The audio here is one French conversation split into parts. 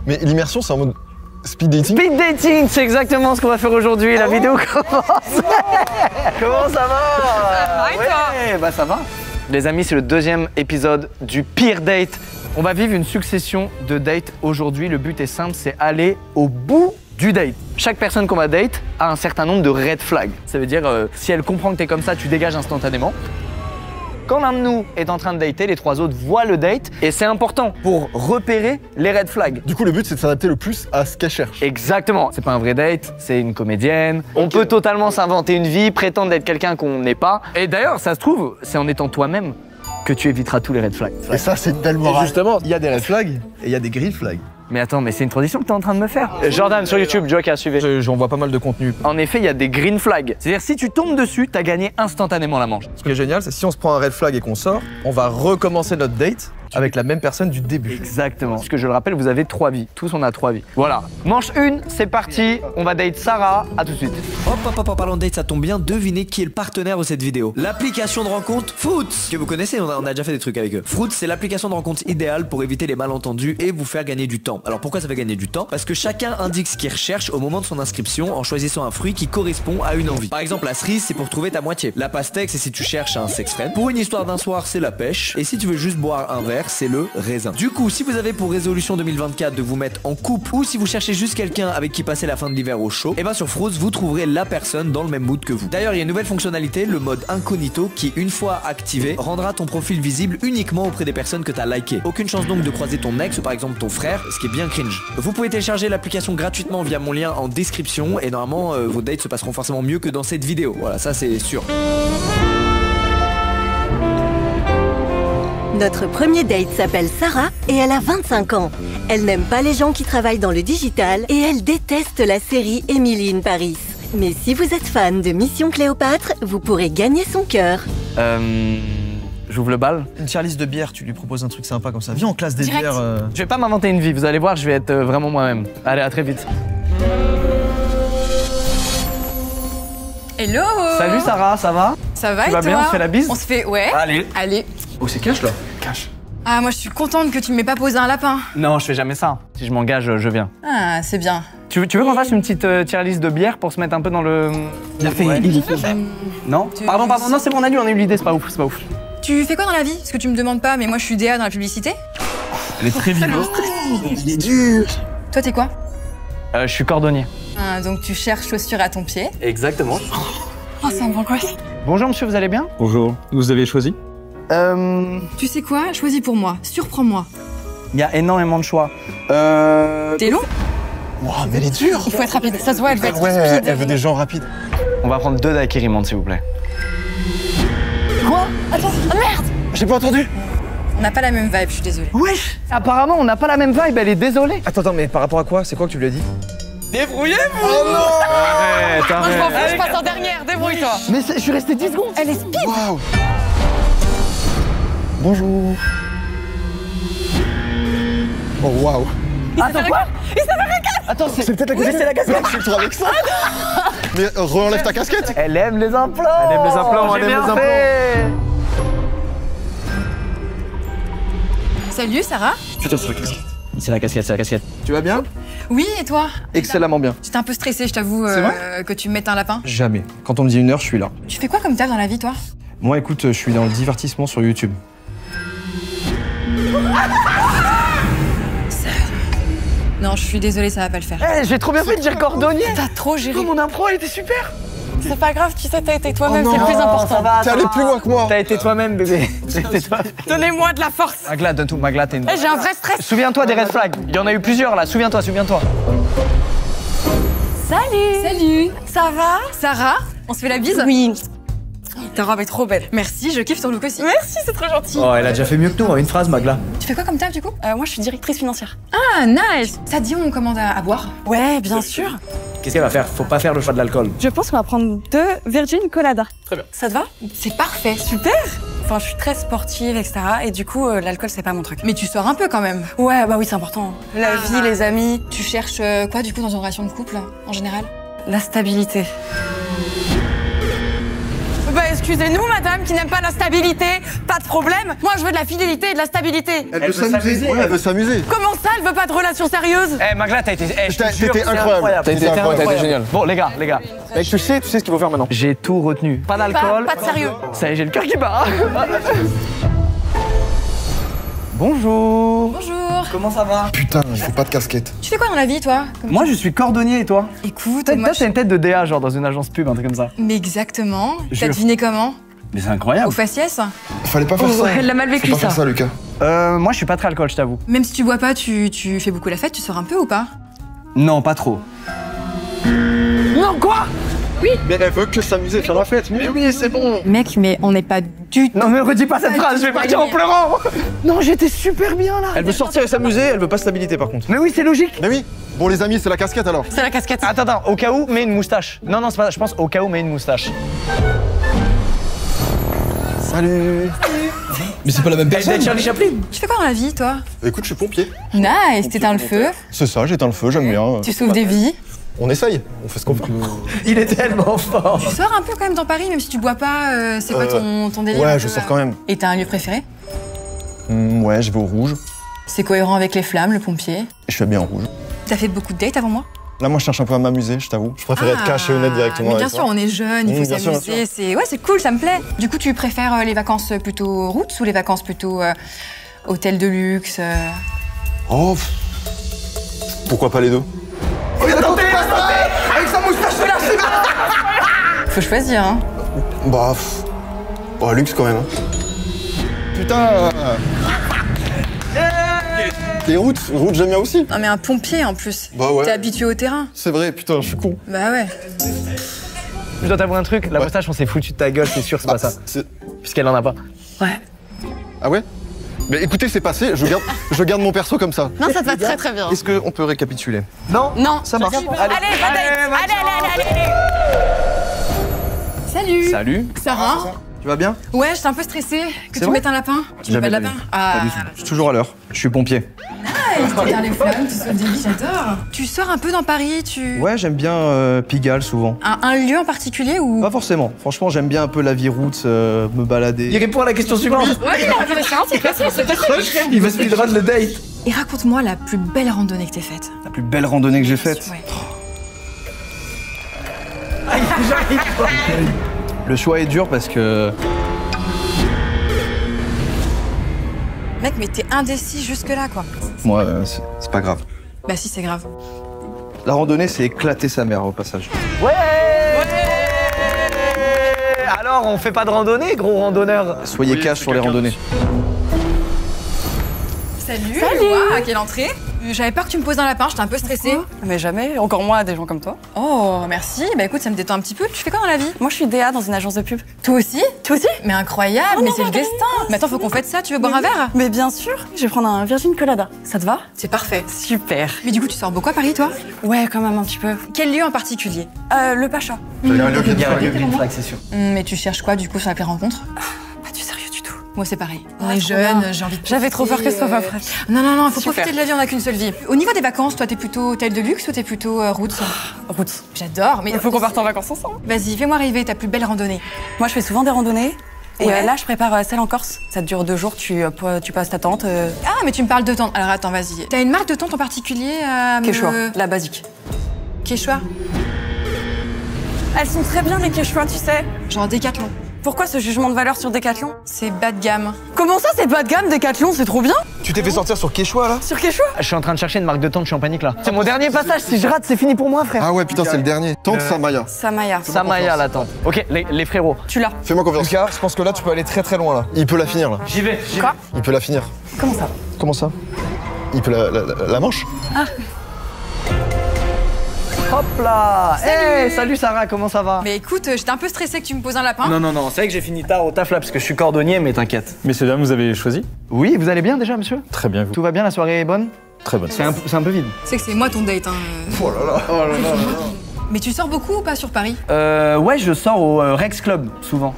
Mais l'immersion, c'est en mode speed dating. Speed dating, c'est exactement ce qu'on va faire aujourd'hui. La vidéo commence. Comment ça va? Ouais, bah ça va. Les amis, c'est le deuxième épisode du pire date. On va vivre une succession de dates aujourd'hui. Le but est simple, c'est aller au bout du date. Chaque personne qu'on va date a un certain nombre de red flags. Ça veut dire, si elle comprend que t'es comme ça, tu dégages instantanément. Quand l'un de nous est en train de dater, les trois autres voient le date et c'est important pour repérer les red flags. Du coup, le but, c'est de s'adapter le plus à ce qu'elle cherche. Exactement. C'est pas un vrai date, c'est une comédienne. On peut totalement s'inventer une vie, prétendre d'être quelqu'un qu'on n'est pas. Et d'ailleurs, ça se trouve, c'est en étant toi-même que tu éviteras tous les red flags. Et ça, c'est tellement rare. Justement, il y a des red flags et il y a des green flags. Mais attends, mais c'est une transition que t'es en train de me faire. Jordan sur YouTube, Joker, suivez. J'en vois pas mal de contenu. En effet, il y a des green flags. C'est-à-dire si tu tombes dessus, t'as gagné instantanément la manche. Ce qui est génial, c'est si on se prend un red flag et qu'on sort, on va recommencer notre date avec la même personne du début. Exactement. Parce que je le rappelle, vous avez 3 vies. Tous, on a 3 vies. Voilà. Manche 1, c'est parti. On va date Sarah. À tout de suite. Hop, en parlant de date, ça tombe bien. Devinez qui est le partenaire de cette vidéo. L'application de rencontre Fruits, que vous connaissez, on a déjà fait des trucs avec eux. Fruits, c'est l'application de rencontre idéale pour éviter les malentendus et vous faire gagner du temps. Alors pourquoi ça fait gagner du temps? Parce que chacun indique ce qu'il recherche au moment de son inscription en choisissant un fruit qui correspond à une envie. Par exemple, la cerise, c'est pour trouver ta moitié. La pastèque, c'est si tu cherches un sex friend. Pour une histoire d'un soir, c'est la pêche. Et si tu veux juste boire un verre, c'est le raisin. Du coup, si vous avez pour résolution 2024 de vous mettre en couple ou si vous cherchez juste quelqu'un avec qui passer la fin de l'hiver au chaud, et ben sur Fruits, vous trouverez la personne dans le même mood que vous. D'ailleurs, il y a une nouvelle fonctionnalité, le mode incognito, qui une fois activé, rendra ton profil visible uniquement auprès des personnes que t'as liké. Aucune chance donc de croiser ton ex ou par exemple ton frère, ce qui est bien cringe. Vous pouvez télécharger l'application gratuitement via mon lien en description et normalement vos dates se passeront forcément mieux que dans cette vidéo. Voilà, ça c'est sûr. Notre premier date s'appelle Sarah et elle a 25 ans. Elle n'aime pas les gens qui travaillent dans le digital et elle déteste la série Emily in Paris. Mais si vous êtes fan de Mission Cléopâtre, vous pourrez gagner son cœur. J'ouvre le bal. Une tier list de bière, tu lui proposes un truc sympa comme ça. Viens, on classe des bières. Je vais pas m'inventer une vie, vous allez voir, je vais être vraiment moi-même. Allez, à très vite. Hello. Salut Sarah, ça va? Ça va Tu et vas toi? bien, on se fait la bise? On se fait, ouais. Allez. Allez. Oh, c'est cash là? Cash. Ah, moi je suis contente que tu ne m'aies pas posé un lapin. Non, je fais jamais ça. Si je m'engage, je viens. Ah, c'est bien. Tu veux qu'on fasse une petite tier list de bière pour se mettre un peu dans le... Il a fait, Ouais. il fait. Non? Pardon, non, c'est bon, on a eu l'idée, c'est pas ouf, c'est pas ouf. Tu fais quoi dans la vie? Parce que tu me demandes pas, mais moi je suis DA dans la publicité. Elle est très vivante. Il est dur. Toi t'es quoi? Je suis cordonnier. Ah, donc tu cherches chaussures à ton pied. Exactement. Oh, ça me rend quoi? Bonjour monsieur, vous allez bien? Bonjour, vous avez choisi? Tu sais quoi? Choisis pour moi. Surprends-moi. Il y a énormément de choix. T'es long? Waouh, mais elle est dure. Il faut être rapide. Ça se voit, elle veut être Ouais, speed. elle veut des gens rapides. On va prendre 2 daiquiris monte, s'il vous plaît. Quoi? Attends, oh merde! J'ai pas entendu. On n'a pas la même vibe, je suis désolée. Wesh! Apparemment, on n'a pas la même vibe, elle est désolée. Attends, mais par rapport à quoi? C'est quoi que tu lui as dit? Débrouillez-vous! Oh non. Arrête, Moi je m'en arrête. fous, je passe en dernière, débrouille-toi. Mais je suis resté 10 secondes. Elle est speed. Waouh. Bonjour. Oh waouh. Attends, quoi? Attends, C'est peut-être la casquette. c'est la casquette. Je suis trop avec ça. Mais re-enlève ta casquette. Elle aime les implants. Elle aime les implants, J'ai elle aime bien les implants. fait. Salut Sarah. Putain, c'est la casquette. C'est la casquette, c'est la casquette. Tu vas bien? Oui, et toi? Excellemment bien. J'étais un peu stressée, je t'avoue, que tu me mettes un lapin. Jamais. Quand on me dit 1 heure, je suis là. Tu fais quoi comme taf dans la vie, toi? Moi, écoute, je suis dans le divertissement sur YouTube. Non, je suis désolée, ça va pas le faire. Eh, j'ai trop bien fait de dire cordonnier. T'as trop géré. Oh, mon impro, elle était super. C'est pas grave, tu sais, t'as été toi-même, Oh c'est le non, plus important. Ça va, T'es allé plus loin que moi. T'as été toi-même, bébé. T'es toi. Donnez-moi de la force. Magla, donne tout. Magla, t'es une... Eh, j'ai un vrai stress. Souviens-toi des red flags. Il y en a eu plusieurs, là. Souviens-toi. Salut. Salut. Ça va? Sarah, on se fait la bise? Oui. Ta robe est trop belle. Merci, je kiffe ton look aussi. Merci, c'est trop gentil. Oh, elle a déjà fait mieux que nous, en une phrase, Magla. Tu fais quoi comme taf du coup? Moi, je suis directrice financière. Ah, nice. Ça te dit on commande à boire? Ouais, bien sûr. Qu'est-ce qu'elle va faire? Faut pas faire le choix de l'alcool. Je pense qu'on va prendre 2 Virgin Colada. Ça te va? C'est parfait. Super. Enfin, je suis très sportive, etc. Et du coup, l'alcool, c'est pas mon truc. Mais tu sors un peu quand même. Ouais, bah oui, c'est important. La vie, les amis, Tu cherches quoi du coup dans une relation de couple en général? la stabilité. Bah, est-ce Excusez-nous, madame, qui n'aime pas la stabilité. Pas de problème. Moi, je veux de la fidélité et de la stabilité. Elle veut s'amuser. Ouais, elle veut s'amuser. Comment ça, elle veut pas de relation sérieuse? Eh, Magla, t'as été. T'étais incroyable. T'as été génial. Bon, les gars. Mec, tu sais ce qu'il faut faire maintenant. J'ai tout retenu. Pas d'alcool. Pas de sérieux. Ça y est, j'ai le cœur qui bat. Bonjour. Bonjour. Comment ça va? Putain, il faut pas de casquette. Tu fais quoi dans la vie, toi? Moi, je suis cordonnier et toi? Écoute, Toi, moi, t'as une tête de DA, genre dans une agence pub, un truc comme ça. Mais exactement. T'as Jure. deviné comment? Mais c'est incroyable. Au faciès? Fallait pas faire ça. Elle l'a mal vécu, Faut pas faire ça, Lucas. Moi, je suis pas très alcool, je t'avoue. Même si tu bois pas, tu fais beaucoup la fête, tu sors un peu ou pas? Non, pas trop. Non, quoi? Mais elle veut que s'amuser, faire la fête. Mais oui, c'est bon. Mec, mais on n'est pas du tout... Non, mais redis pas cette phrase, je vais partir en pleurant. Non, j'étais super bien là. Elle veut sortir et s'amuser, elle veut pas stabilité par contre. Mais oui, c'est logique. Mais oui. Bon, les amis, c'est la casquette alors. C'est la casquette. Attends, au cas où, mets une moustache. Non, c'est pas, je pense au cas où, mets une moustache. Salut. Mais c'est pas la même personne. Charlie Chaplin. Tu fais quoi dans la vie, toi? Écoute, je suis pompier. Nice, t'éteins le feu, C'est ça, j'éteins le feu, j'aime bien. tu sauves des vies. On essaye, on fait ce qu'on peut. Il est tellement fort. Tu sors un peu quand même dans Paris, même si tu bois pas, c'est pas ton délire? un Ouais, peu, je sors quand même. Et t'as un lieu préféré? Ouais, je vais au rouge. C'est cohérent avec les flammes, le pompier. Je fais bien au rouge. T'as fait beaucoup de dates avant moi? Là, moi, je cherche un peu à m'amuser, je t'avoue. Je préfère être cash et honnête directement. Mais bien avec sûr, toi. on est jeunes, il faut Bien sûr, bien s'amuser. C'est cool, ça me plaît. Du coup, tu préfères les vacances plutôt routes ou les vacances plutôt hôtel de luxe Oh, pff. Pourquoi pas les deux? Faut choisir, hein. Bah, pff. Bah, luxe quand même. Putain. Les routes, j'aime bien aussi. Non mais un pompier en plus. Bah ouais. T'es habitué au terrain. C'est vrai, putain, je suis con. Bah ouais. Je dois t'avouer un truc, la Ouais. moustache, on s'est foutu de ta gueule, c'est sûr, c'est pas ça. Puisqu'elle en a pas. Ouais. Ah ouais? Mais écoutez, c'est passé, je garde mon perso comme ça. Non, ça te va très très bien. Est-ce qu'on peut récapituler? Non. Ça marche. Allez, va date. Allez. Salut. Salut. Sarah. Tu vas bien? Ouais, j'étais un peu stressée. Que tu vrai mettes un lapin. Tu mets pas de Jamais de la lapin? vie. Ah, Je suis toujours à l'heure. Je suis pompier. t'éteins les flammes, tu sauves des vies, j'adore. Tu sors un peu dans Paris, tu... Ouais, j'aime bien Pigalle souvent. Un lieu en particulier ou... Pas forcément. Franchement, j'aime bien un peu la vie route, me balader. Il répond à la question suivante. Ouais, non, intéressant, c'est facile, c'est facile. Il va speedrun le date. Et raconte-moi la plus belle randonnée que t'aies faite. La plus belle randonnée que j'ai faite. Ouais. Le choix est dur parce que Mec, mais t'es indécis jusque-là, quoi. moi, c'est pas grave. Bah si, c'est grave. La randonnée, c'est éclater sa mère au passage. Ouais. Alors, on fait pas de randonnée, gros randonneur. Soyez cash sur les randonnées. Salut. Waouh, quelle entrée. J'avais peur que tu me poses un lapin, j'étais un peu stressée. Mais jamais, encore moins à des gens comme toi. Oh, merci. Bah écoute, ça me détend un petit peu. Tu fais quoi dans la vie? Moi, je suis DA dans une agence de pub. Toi aussi? Toi aussi? Mais incroyable, mais c'est le destin. Mais attends, faut qu'on fête ça. Tu veux boire un verre? Mais bien sûr, je vais prendre un Virgin Colada. Ça te va? C'est parfait. Super. Mais du coup, tu sors beaucoup à Paris, toi? Ouais, quand même un petit peu. Quel lieu en particulier? Le Pacha. Il y a un green flag, c'est sûr. Mais tu cherches quoi, du coup, sur l'appli rencontre? Pas du sérieux du tout. Moi, c'est pareil. On Ah, est trop jeunes, bien. j'ai envie de J'avais trop peur que ce soit pas profiter, vrai. Non, faut Super. profiter de la vie, on a qu'une seule vie. Au niveau des vacances, toi, t'es plutôt hôtel de luxe ou t'es plutôt route? Route. J'adore, mais Il faut qu'on parte en vacances ensemble. Vas-y, fais-moi rêver ta plus belle randonnée. Moi, je fais souvent des randonnées. Et Ouais. là, je prépare celle en Corse. Ça te dure 2 jours, tu passes ta tente. Ah, mais tu me parles de tente. Alors attends, vas-y. T'as une marque de tente en particulier à me... Quechua, la basique. Quechua? Elles sont très bien, les Quechua, tu sais. Genre Décathlon. Pourquoi ce jugement de valeur sur Décathlon? C'est bas de gamme. Comment ça, c'est pas de gamme, Décathlon? C'est trop bien. Tu t'es fait sortir sur Quechua là? Sur Quechua? Je suis en train de chercher une marque de tente, je suis en panique là. C'est mon dernier passage, si je rate, c'est fini pour moi, frère. Ah ouais, putain, c'est le dernier. Tente Samaya. Samaya. Samaya, la tente. Ok, les frérots. Tu l'as. Fais-moi confiance. Lucas, je pense que là, tu peux aller très très loin là. Il peut la finir là. J'y vais. Quoi? Il peut la finir. Comment ça? Comment ça? Il peut la manche. Hop là. Salut Sarah, comment ça va? Mais écoute, j'étais un peu stressée que tu me poses un lapin. Non, c'est vrai que j'ai fini tard au taf là parce que je suis cordonnier, mais t'inquiète. Messieurs, dames, vous avez choisi? Oui, vous allez bien déjà, monsieur? Très bien, vous. Tout va bien, la soirée est bonne? Très bonne. C'est un peu vide. C'est que c'est moi ton date, hein. Oh là là. Mais tu sors beaucoup ou pas sur Paris? Ouais, je sors au Rex Club, souvent.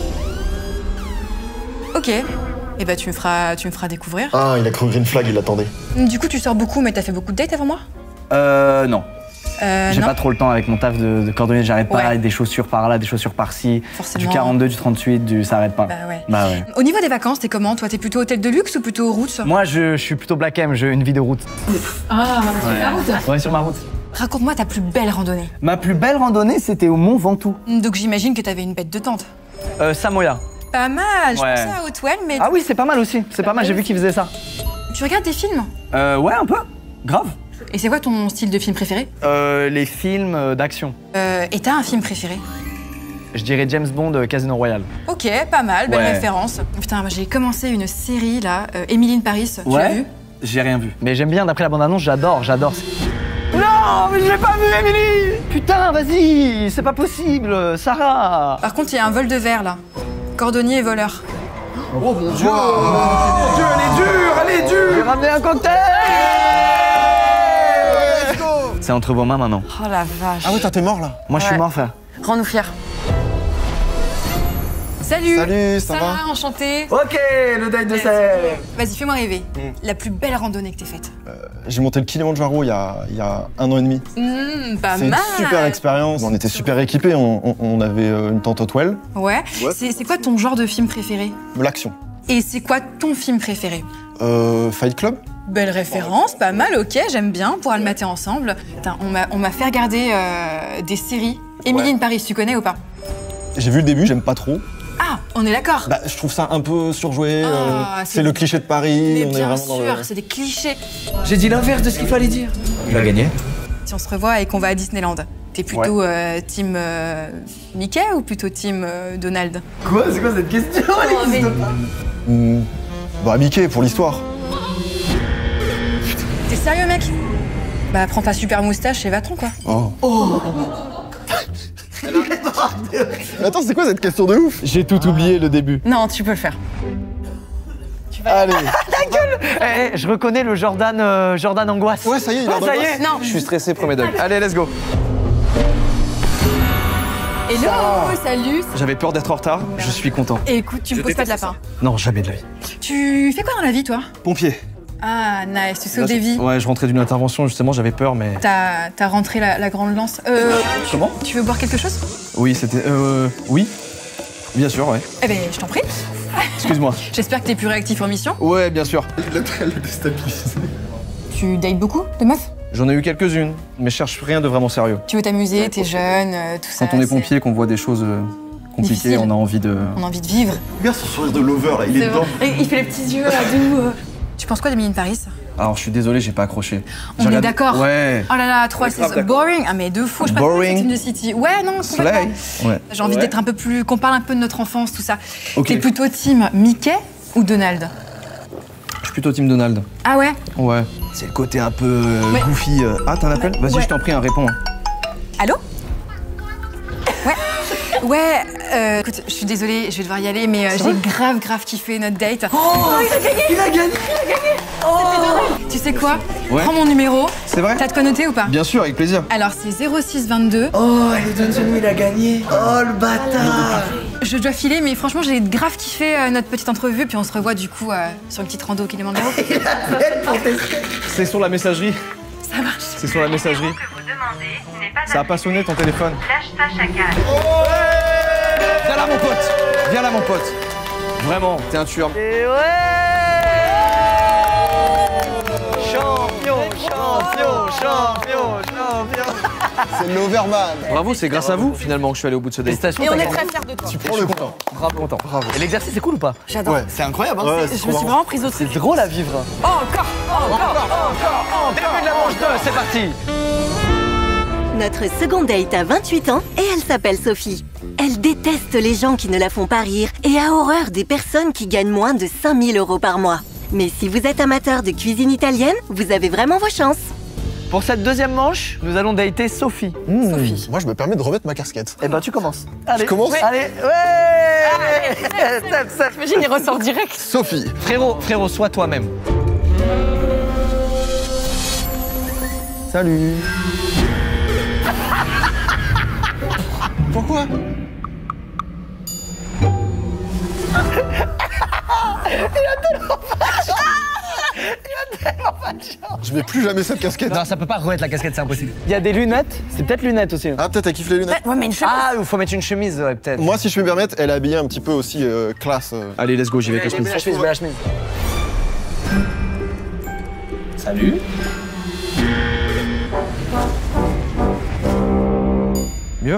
Ok. Et bah tu me feras découvrir. Ah, il a cru green flag, il l'attendait. Du coup, tu sors beaucoup, mais t'as fait beaucoup de dates avant moi? Non. J'ai non. pas trop le temps avec mon taf de cordonnier, j'arrête pas, Ouais. des chaussures par là, des chaussures par-ci, Forcément. du 42, du 38, ça arrête pas. Bah ouais. Bah ouais. Au niveau des vacances, t'es comment? Toi, t'es plutôt hôtel de luxe ou plutôt route? Moi, je suis plutôt Black M, j'ai une vie de route. Ah, la route. Ouais, sur ma route. Raconte-moi ta plus belle randonnée. Ma plus belle randonnée, c'était au Mont Ventoux. Donc j'imagine que t'avais une bête de tente. Samoya. Pas mal, je Ouais. pensais à Hotwell, mais Ah oui, c'est pas mal aussi, c'est pas mal, j'ai vu qu'ils faisaient ça. tu regardes des films? Ouais, un peu. Grave. Et c'est quoi ton style de film préféré? Les films d'action. Et t'as un film préféré? Je dirais James Bond, Casino Royale. Ok, pas mal, belle Ouais. référence. Putain, moi, j'ai commencé une série là, Emily in Paris, tu l'as vu? J'ai rien vu. Mais j'aime bien, d'après la bande-annonce, j'adore. Non, mais je l'ai pas vu, Emily. Putain, vas-y, c'est pas possible, Sarah. Par contre, il y a un vol de verre là. Cordonnier et voleur. Oh mon Dieu, elle est dure. J'ai ramené un cocktail. C'est entre vos mains maintenant. Oh la vache. Ah ouais, t'es mort là. Moi, je suis mort, frère. Rends-nous fiers. Salut. Salut, ça Sarah, va? enchantée. Ok, le date de sel. Vas-y, fais-moi rêver. La plus belle randonnée que t'aies faite. J'ai monté le Kilimanjaro il y a 1 an et demi. Pas C'est une mal. super expérience. On était super équipés, on avait une tente Hotwell. Ouais. C'est quoi ton genre de film préféré? L'action. Et c'est quoi ton film préféré? Fight Club. Belle référence, pas mal, ok, j'aime bien, on pourra le mater ensemble. Putain, on m'a fait regarder des séries. Emily in Paris, tu connais ou pas? J'ai vu le début, j'aime pas trop. Ah, on est d'accord. Bah, je trouve ça un peu surjoué. Ah, c'est le cliché de Paris. Mais on est bien vraiment dans sûr, le... c'est des clichés. J'ai dit l'inverse de ce qu'il fallait dire. Il a gagné. Si on se revoit et qu'on va à Disneyland, t'es plutôt team Mickey ou plutôt team Donald? Quoi? C'est quoi cette question? Bah, Mickey, pour l'histoire. T'es sérieux, mec? Bah, prends ta super moustache et va-t'en, quoi. Oh. Mais attends, c'est quoi cette question de ouf? J'ai tout oublié le début. Non, tu peux le faire. Allez. Je reconnais le Jordan Angoisse. Ouais, ça y est, il est en ça y angoisse. est. Non. Je suis stressé, premier dog. Allez, let's go. Hello, salut. J'avais peur d'être en retard, je suis content. Et écoute, tu me poses pas de lapin. Non, jamais de la vie. Tu fais quoi dans la vie, toi? Pompier. Ah, nice, tu sauves des vies. Ouais, je rentrais d'une intervention, justement, j'avais peur, mais... T'as rentré la grande lance. Comment? Tu veux boire quelque chose? Oui, c'était... Oui. Bien sûr, ouais. Eh ben, je t'en prie. Excuse-moi. J'espère que t'es plus réactif en mission. Ouais, bien sûr. Il a très déstabilisé. Tu dates beaucoup de meufs? J'en ai eu quelques-unes, mais je cherche rien de vraiment sérieux. Tu veux t'amuser, t'es jeune, tout ça. Quand on est c'est- pompier, qu'on voit des choses compliquées, Difficile. on a envie de... On a envie de vivre. Regarde son sourire de lover là, il est dedans. Et il fait les petits yeux là, doux. Tu penses quoi d'Emily in Paris? Alors, je suis désolé, j'ai pas accroché. On est d'accord. Ouais. Oh là là, 3 grave c'est d'accord. boring. Ah mais de fou, je préfère Boring. Sex and the City. Ouais, non, complètement. Slay. Ouais. J'ai envie d'être un peu plus... qu'on parle un peu de notre enfance, tout ça. Ok. T'es plutôt team Mickey ou Donald? Je suis plutôt team Donald. Ah ouais? Ouais. C'est le côté un peu Ouais. goofy. Ah, t'as un appel? Vas-y, Ouais. je t'en prie, réponds. Allô? Ouais. Ouais, écoute, je suis désolée, je vais devoir y aller, mais j'ai grave kiffé notre date. Oh, il a gagné. Tu sais quoi? Ouais. Prends mon numéro. C'est vrai? T'as de quoi noter ou pas? Bien sûr, avec plaisir. Alors, c'est 0622. Oh, il a gagné. Oh, le bâtard. Je dois filer, mais franchement, j'ai grave kiffé notre petite entrevue, puis on se revoit du coup sur une petite rando au Kilimanjaro. C'est sur la messagerie. Ça marche. C'est sur la messagerie. Ça a pas sonné ton téléphone. Viens là, mon pote. Viens là, mon pote. Vraiment, t'es un tueur. Et ouais. Champion. C'est l'Overman. Bravo, c'est grâce à vous finalement que je suis allé au bout de ce date. Félicitations. Et on t'as est gagné. très fiers de toi. Tu prends le content. Bravo, content. Bravo. Et l'exercice, c'est cool ou pas? J'adore. Ouais, c'est incroyable, hein. Je me suis vraiment prise au truc. C'est drôle à vivre. Oh, encore. Début de la manche 2, c'est parti. Notre seconde date a 28 ans et elle s'appelle Sophie. Elle déteste les gens qui ne la font pas rire et a horreur des personnes qui gagnent moins de 5000 € par mois. Mais si vous êtes amateur de cuisine italienne, vous avez vraiment vos chances. Pour cette deuxième manche, nous allons dater Sophie. Sophie. Moi, je me permets de remettre ma casquette. Eh ben, tu commences. Allez. Je commence. Allez, ouais. Step, step. J'imagine, il ressort direct. Sophie. Frérot, sois toi-même. Salut. Pourquoi? Il a tellement Je mets plus jamais cette casquette. Non, ça peut pas re-être la casquette, c'est impossible. Il y a des lunettes, c'est peut-être lunettes aussi. Ah, peut-être elle kiffe les lunettes. Ouais, mais une chemise. Ah, il faut mettre une chemise, ouais, peut-être. Moi, si je peux me permettre, elle est habillée un petit peu aussi classe. Allez, let's go, j'y vais avec la chemise. La chemise. Salut. Mieux?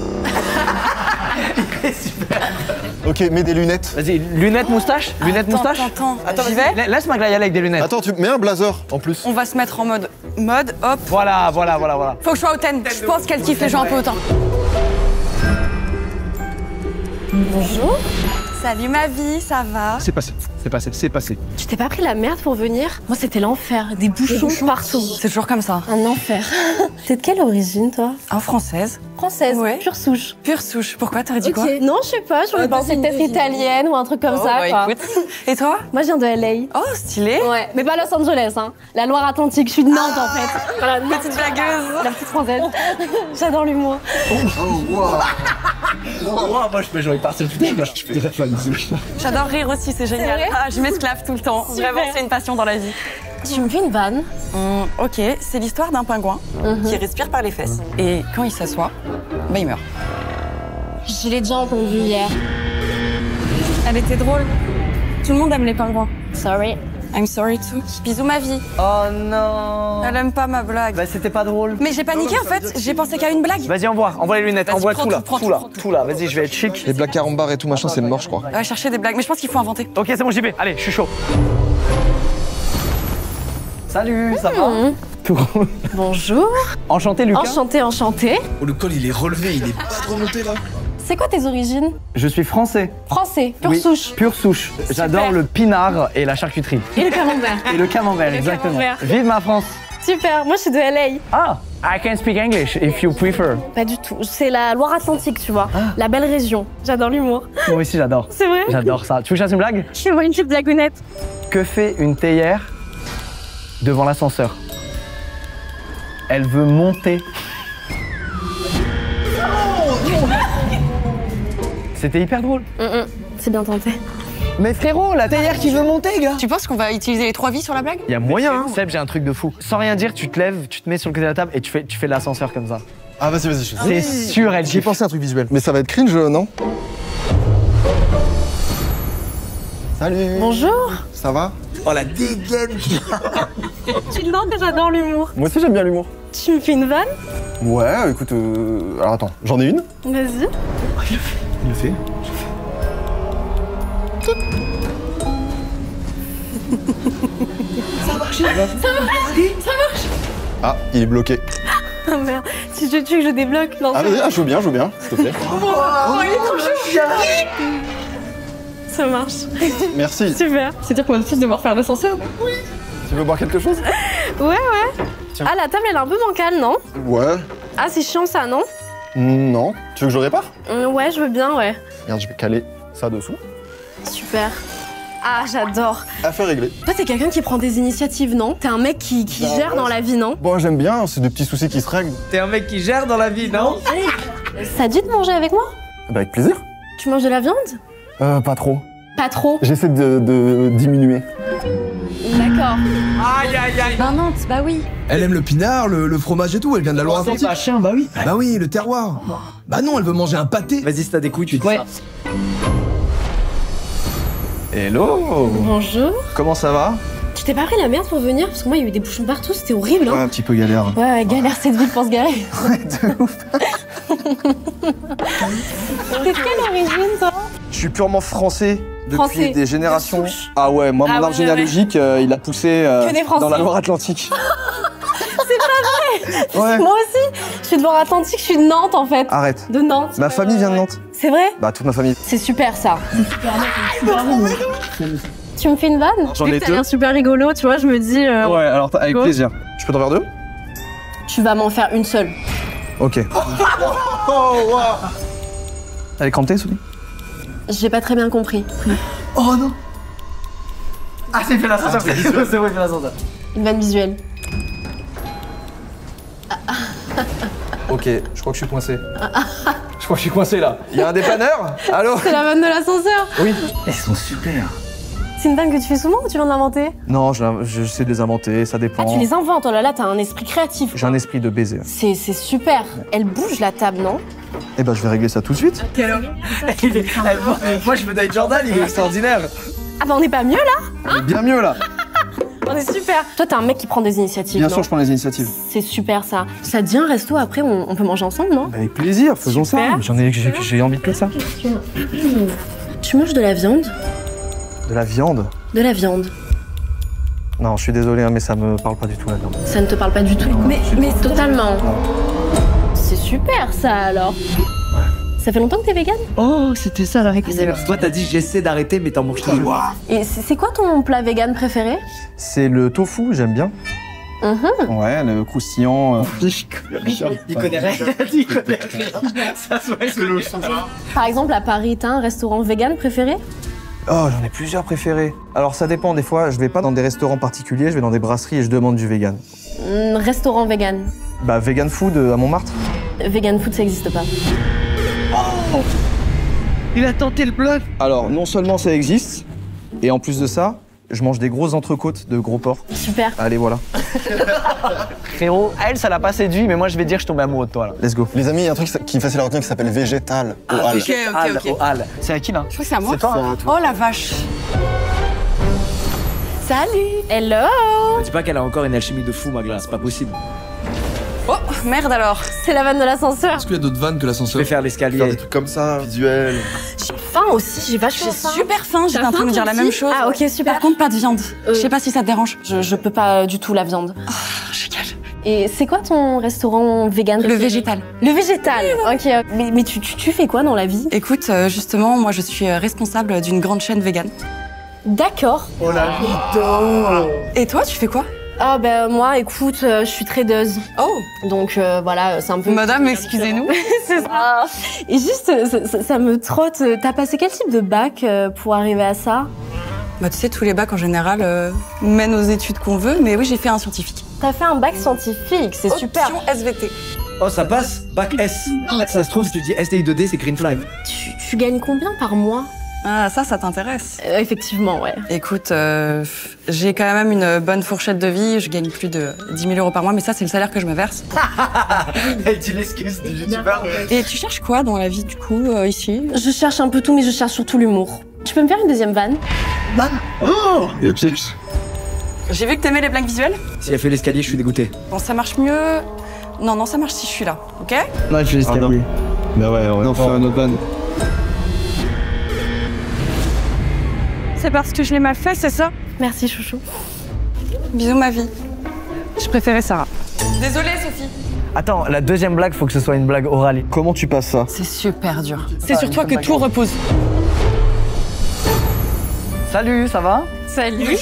Super. Ok, mets des lunettes. Vas-y, lunettes, moustache. Lunettes, moustache. Attends, j'y vais. Laisse-moi y aller avec des lunettes. Attends, tu mets un blazer en plus. On va se mettre en mode, hop. Voilà. Faut que je sois hautaine. Je pense qu'elle kiffe les gens un peu hautains. Bonjour. Salut ma vie, ça va? C'est passé. Tu t'es pas pris la merde pour venir? Moi, c'était l'enfer. Des bouchons partout. C'est toujours comme ça. Un enfer. T'es de quelle origine, toi? Française. Française, Ouais. pure souche. Pure souche. Pourquoi? T'aurais dit quoi? Non, je sais pas. Je pensais peut-être italienne ou un truc comme ça, bah, quoi. écoute. Et toi? Moi, je viens de LA. Oh, stylé. Ouais, mais pas Los Angeles, hein. La Loire-Atlantique. Je suis de Nantes, en fait. Voilà, une Petite blagueuse. La petite française. J'adore l'humour. Moi, j'aurais parti tout de suite. J'adore rire aussi, c'est génial. vrai Ah, je m'esclave tout le temps. Super. Vraiment, c'est une passion dans la vie. Tu me fais une vanne? Ok, c'est l'histoire d'un pingouin qui respire par les fesses. Et quand il s'assoit, bah il meurt. Je l'ai déjà entendu hier. Elle était drôle. Tout le monde aime les pingouins. Sorry. I'm sorry too. Bisous ma vie. Oh non. Elle aime pas ma blague. Bah, c'était pas drôle. Mais j'ai paniqué en fait, j'ai pensé qu'à une blague. Vas-y, envoie les lunettes, Vas-y, envoie prends tout là, tout, prends tout tout, là, prends tout. tout là. Vas-y, je vais être chic. Les blagues carambar et tout machin, c'est mort, je crois. On va chercher des blagues, mais je pense qu'il faut inventer. Ok, c'est bon, j'y vais. Allez, je suis chaud. Salut, ça va? Tout rond. Bonjour. Enchanté, Lucas. Enchanté. Oh, le col, il est relevé, il est pas trop monté là. C'est quoi tes origines? Je suis français. Français, pure Oui, souche. Pure souche. J'adore le pinard et la charcuterie. Et le camembert. Et le camembert, exactement. camembert. Vive ma France. Super, moi je suis de LA. Ah, I can speak English if you prefer. Pas du tout, c'est la Loire-Atlantique, tu vois. La belle région. J'adore l'humour. Moi aussi, j'adore. C'est vrai? J'adore ça. Tu veux que je fasse une blague? Fais-moi une petite blagounette. Que fait une théière devant l'ascenseur? Elle veut monter. C'était hyper drôle. C'est bien tenté. Mais frérot, la théière qui veut monter, gars. Tu penses qu'on va utiliser les 3 vies sur la blague? Il y a moyen, hein. Seb, j'ai un truc de fou. Sans rien dire, tu te lèves, tu te mets sur le côté de la table et tu fais l'ascenseur comme ça. Ah, vas-y. C'est sûr, elle J'ai kiffe. pensé à un truc visuel. Mais ça va être cringe, non? Salut. Bonjour. Ça va? Oh, la dégaine. Tu le demandes que j'adore l'humour. Moi aussi, j'aime bien l'humour. Tu me fais une vanne? Ouais, écoute, alors attends, j'en ai une. Vas-y. Il le fait. Ah, il est bloqué. Ah merde. Si je tue, je débloque. Non, Ah, vas-y, je joue bien, s'il te plaît. ça marche. Merci. Super. C'est-à-dire qu'on va tous devoir faire l'ascenseur? Tu veux boire quelque chose? Ouais. Tiens. Ah, la table, elle est un peu bancale, non? Ouais. Ah, c'est chiant ça, non? Non. Tu veux que je répare? Ouais, je veux bien, ouais. Regarde, je vais caler ça dessous. Super. Ah, j'adore. Affaire réglée. Toi, t'es quelqu'un qui prend des initiatives, non? T'es un mec qui gère dans la vie, non? Bon, j'aime bien, c'est des petits soucis qui se règlent. T'es un mec qui gère dans la vie, non? Ça te dit de manger avec moi? Bah, avec plaisir. Tu manges de la viande? Pas trop. Pas trop. J'essaie de diminuer. D'accord. Aïe, aïe, aïe. Ben Nantes, bah oui. Elle aime le pinard, le fromage et tout, elle vient de la Loire-Atlantique. Bah, chien, bah oui. Bah oui, le terroir. Bah non, elle veut manger un pâté. Vas-y, si t'as des couilles, tu dis ça. Hello. Bonjour. Comment ça va? Tu t'es pas pris la merde pour venir? Parce que moi, il y a eu des bouchons partout, c'était horrible, Ouais, hein? un petit peu galère. Ouais, galère cette ville pour se garer. T'es de quelle origine, toi? Je suis purement français depuis Français, des générations. de souche. Ah ouais, moi, Ah mon ouais, arbre généalogique, il a poussé Que des Français. dans la Loire-Atlantique. C'est pas vrai. Ouais. Moi aussi, je suis de Loire-Atlantique, je suis de Nantes, en fait. Arrête. De Nantes. Ma famille vient de Nantes. C'est vrai? Bah, toute ma famille. C'est super, ça. Tu me fais une vanne? J'en Vu ai que t'as deux. l'air super rigolo, tu vois, je me dis... Ouais, alors avec Go. plaisir. Je peux t'en faire deux? Tu vas m'en faire une seule. Ok. Elle est crampée, Sophie? J'ai pas très bien compris. Oh non. Ah, c'est fait l'ascenseur. C'est bon, il fait l'ascenseur. Une vanne visuelle. Ok, je crois que je suis coincé. Je crois que je suis coincé là. Il y a un dépanneur? Allô? C'est la vanne de l'ascenseur. Oui. Elles sont super. C'est une vanne que tu fais souvent ou tu viens de l'inventer? Non, je sais de les inventer, ça dépend. Ah, tu les inventes, oh là là, t'as un esprit créatif. J'ai un esprit de baiser. C'est super. Elle bouge la table, non? Eh ben, je vais régler ça tout de suite. Moi, je veux Date Jordan, il est extraordinaire. Ah bah on n'est pas mieux là? Il est bien mieux là. On est super. Toi, t'es un mec qui prend des initiatives, Bien non? sûr, je prends les initiatives. C'est super ça. Ça te dit un resto après, on peut manger ensemble, non? Avec plaisir, faisons Super. ça. J'ai envie de que ça. Tu manges de la viande? De la viande? De la viande. Non, je suis désolé, hein, mais ça me parle pas du tout la viande. Ça ne te parle pas du tout? Mais totalement. C'est super ça alors. Ça fait longtemps que t'es végane? Oh, c'était ça la réponse. Toi, t'as dit j'essaie d'arrêter, mais t'en manges toujours. Et c'est quoi ton plat vegan préféré? C'est le tofu, j'aime bien. Ouais, le croustillant. Il connaît rien. Il connaît rien. Ça se voit. Par exemple, à Paris, t'as un restaurant vegan préféré? Oh, j'en ai plusieurs préférés. Alors ça dépend, des fois, je vais pas dans des restaurants particuliers, je vais dans des brasseries et je demande du vegan. Restaurant vegan. Bah, vegan food à Montmartre. Vegan food, ça existe pas. Il a tenté le bluff. Alors, non seulement ça existe, et en plus de ça, je mange des grosses entrecôtes de gros porc. Super. Allez, voilà. Frérot, elle, ça l'a pas séduit, mais moi, je vais dire que je tombe amoureux de toi, là. Let's go. Les amis, il y a un truc qui est facile à retenir qui s'appelle végétal. Au hall. Ok. C'est à qui, là? Je crois que c'est à moi. C'est toi, hein. Oh la vache. Salut. Hello. Dis pas qu'elle a encore une alchimie de fou, Magla, c'est pas possible. Oh, merde alors. C'est la vanne de l'ascenseur. Est-ce qu'il y a d'autres vannes que Je l'ascenseur? vais faire Faire l'escalier. des trucs comme ça, visuels. J'ai faim aussi, j'ai vachement J'ai faim. super faim, j'étais en train de me dire la même chose. Ah ok, super. Par contre, pas de viande. Je sais pas si ça te dérange. Je peux pas du tout la viande. Génial. Et c'est quoi ton restaurant vegan Le préféré? végétal. Le végétal. Ok. Mais tu fais quoi dans la vie? Écoute, justement, moi je suis responsable d'une grande chaîne végane. D'accord. Et toi, tu fais quoi? Ah ben moi, écoute, je suis tradeuse. Oh. Donc voilà, c'est un peu... Madame, excusez-nous. C'est ça. Et juste, ça me trotte. T'as passé quel type de bac pour arriver à ça? Bah tu sais, tous les bacs en général mènent aux études qu'on veut, mais oui, j'ai fait un scientifique. T'as fait un bac scientifique, c'est super. Option SVT. Oh, ça passe. Bac S. Ça se trouve, si tu dis STI 2D, c'est Green Flag. Tu gagnes combien par mois? Ah, ça t'intéresse? Effectivement, ouais. Écoute, j'ai quand même une bonne fourchette de vie. Je gagne plus de 10 000 euros par mois, mais ça, c'est le salaire que je me verse. Elle dit l'excuse du youtubeur. Et tu cherches quoi dans la vie, du coup, ici? Je cherche un peu tout, mais je cherche surtout l'humour. Tu peux me faire une deuxième vanne? Et chips. J'ai vu que t'aimais les blagues visuelles. Si elle fait l'escalier, je suis dégoûté. Bon, ça marche mieux. Non, ça marche si je suis là, ok? Non, elle fait l'escalier. Bah ouais, on va faire une autre vanne. C'est parce que je l'ai mal fait, c'est ça? Merci, chouchou. Bisous, ma vie. Je préférais Sarah. Désolée, Sophie. Attends, la deuxième blague, faut que ce soit une blague orale. Comment tu passes ça? C'est super dur. C'est sur toi que tout repose. Salut, ça va? Salut.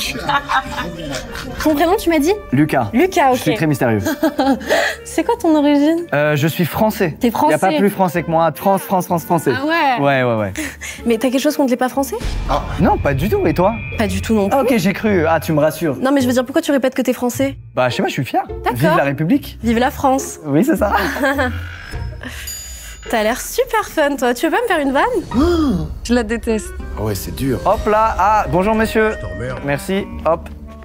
Ton prénom, tu m'as dit? Lucas. Lucas, ok. Je suis très mystérieux. C'est quoi ton origine? Je suis français. T'es français? Y a pas plus français que moi. Français. Ah ouais? Ouais. Mais t'as quelque chose contre les pas français? Non, pas du tout. Et toi? Pas du tout non plus. Ah, ok, j'ai cru. Ah, tu me rassures. Non mais je veux dire, pourquoi tu répètes que t'es français? Bah, je sais pas, je suis fier. D'accord. Vive la République. Vive la France. Oui, c'est ça. T'as l'air super fun, toi. Tu veux pas me faire une vanne? Je la déteste. Ah ouais, c'est dur. Hop là. Ah, bonjour monsieur. Merci. Hop.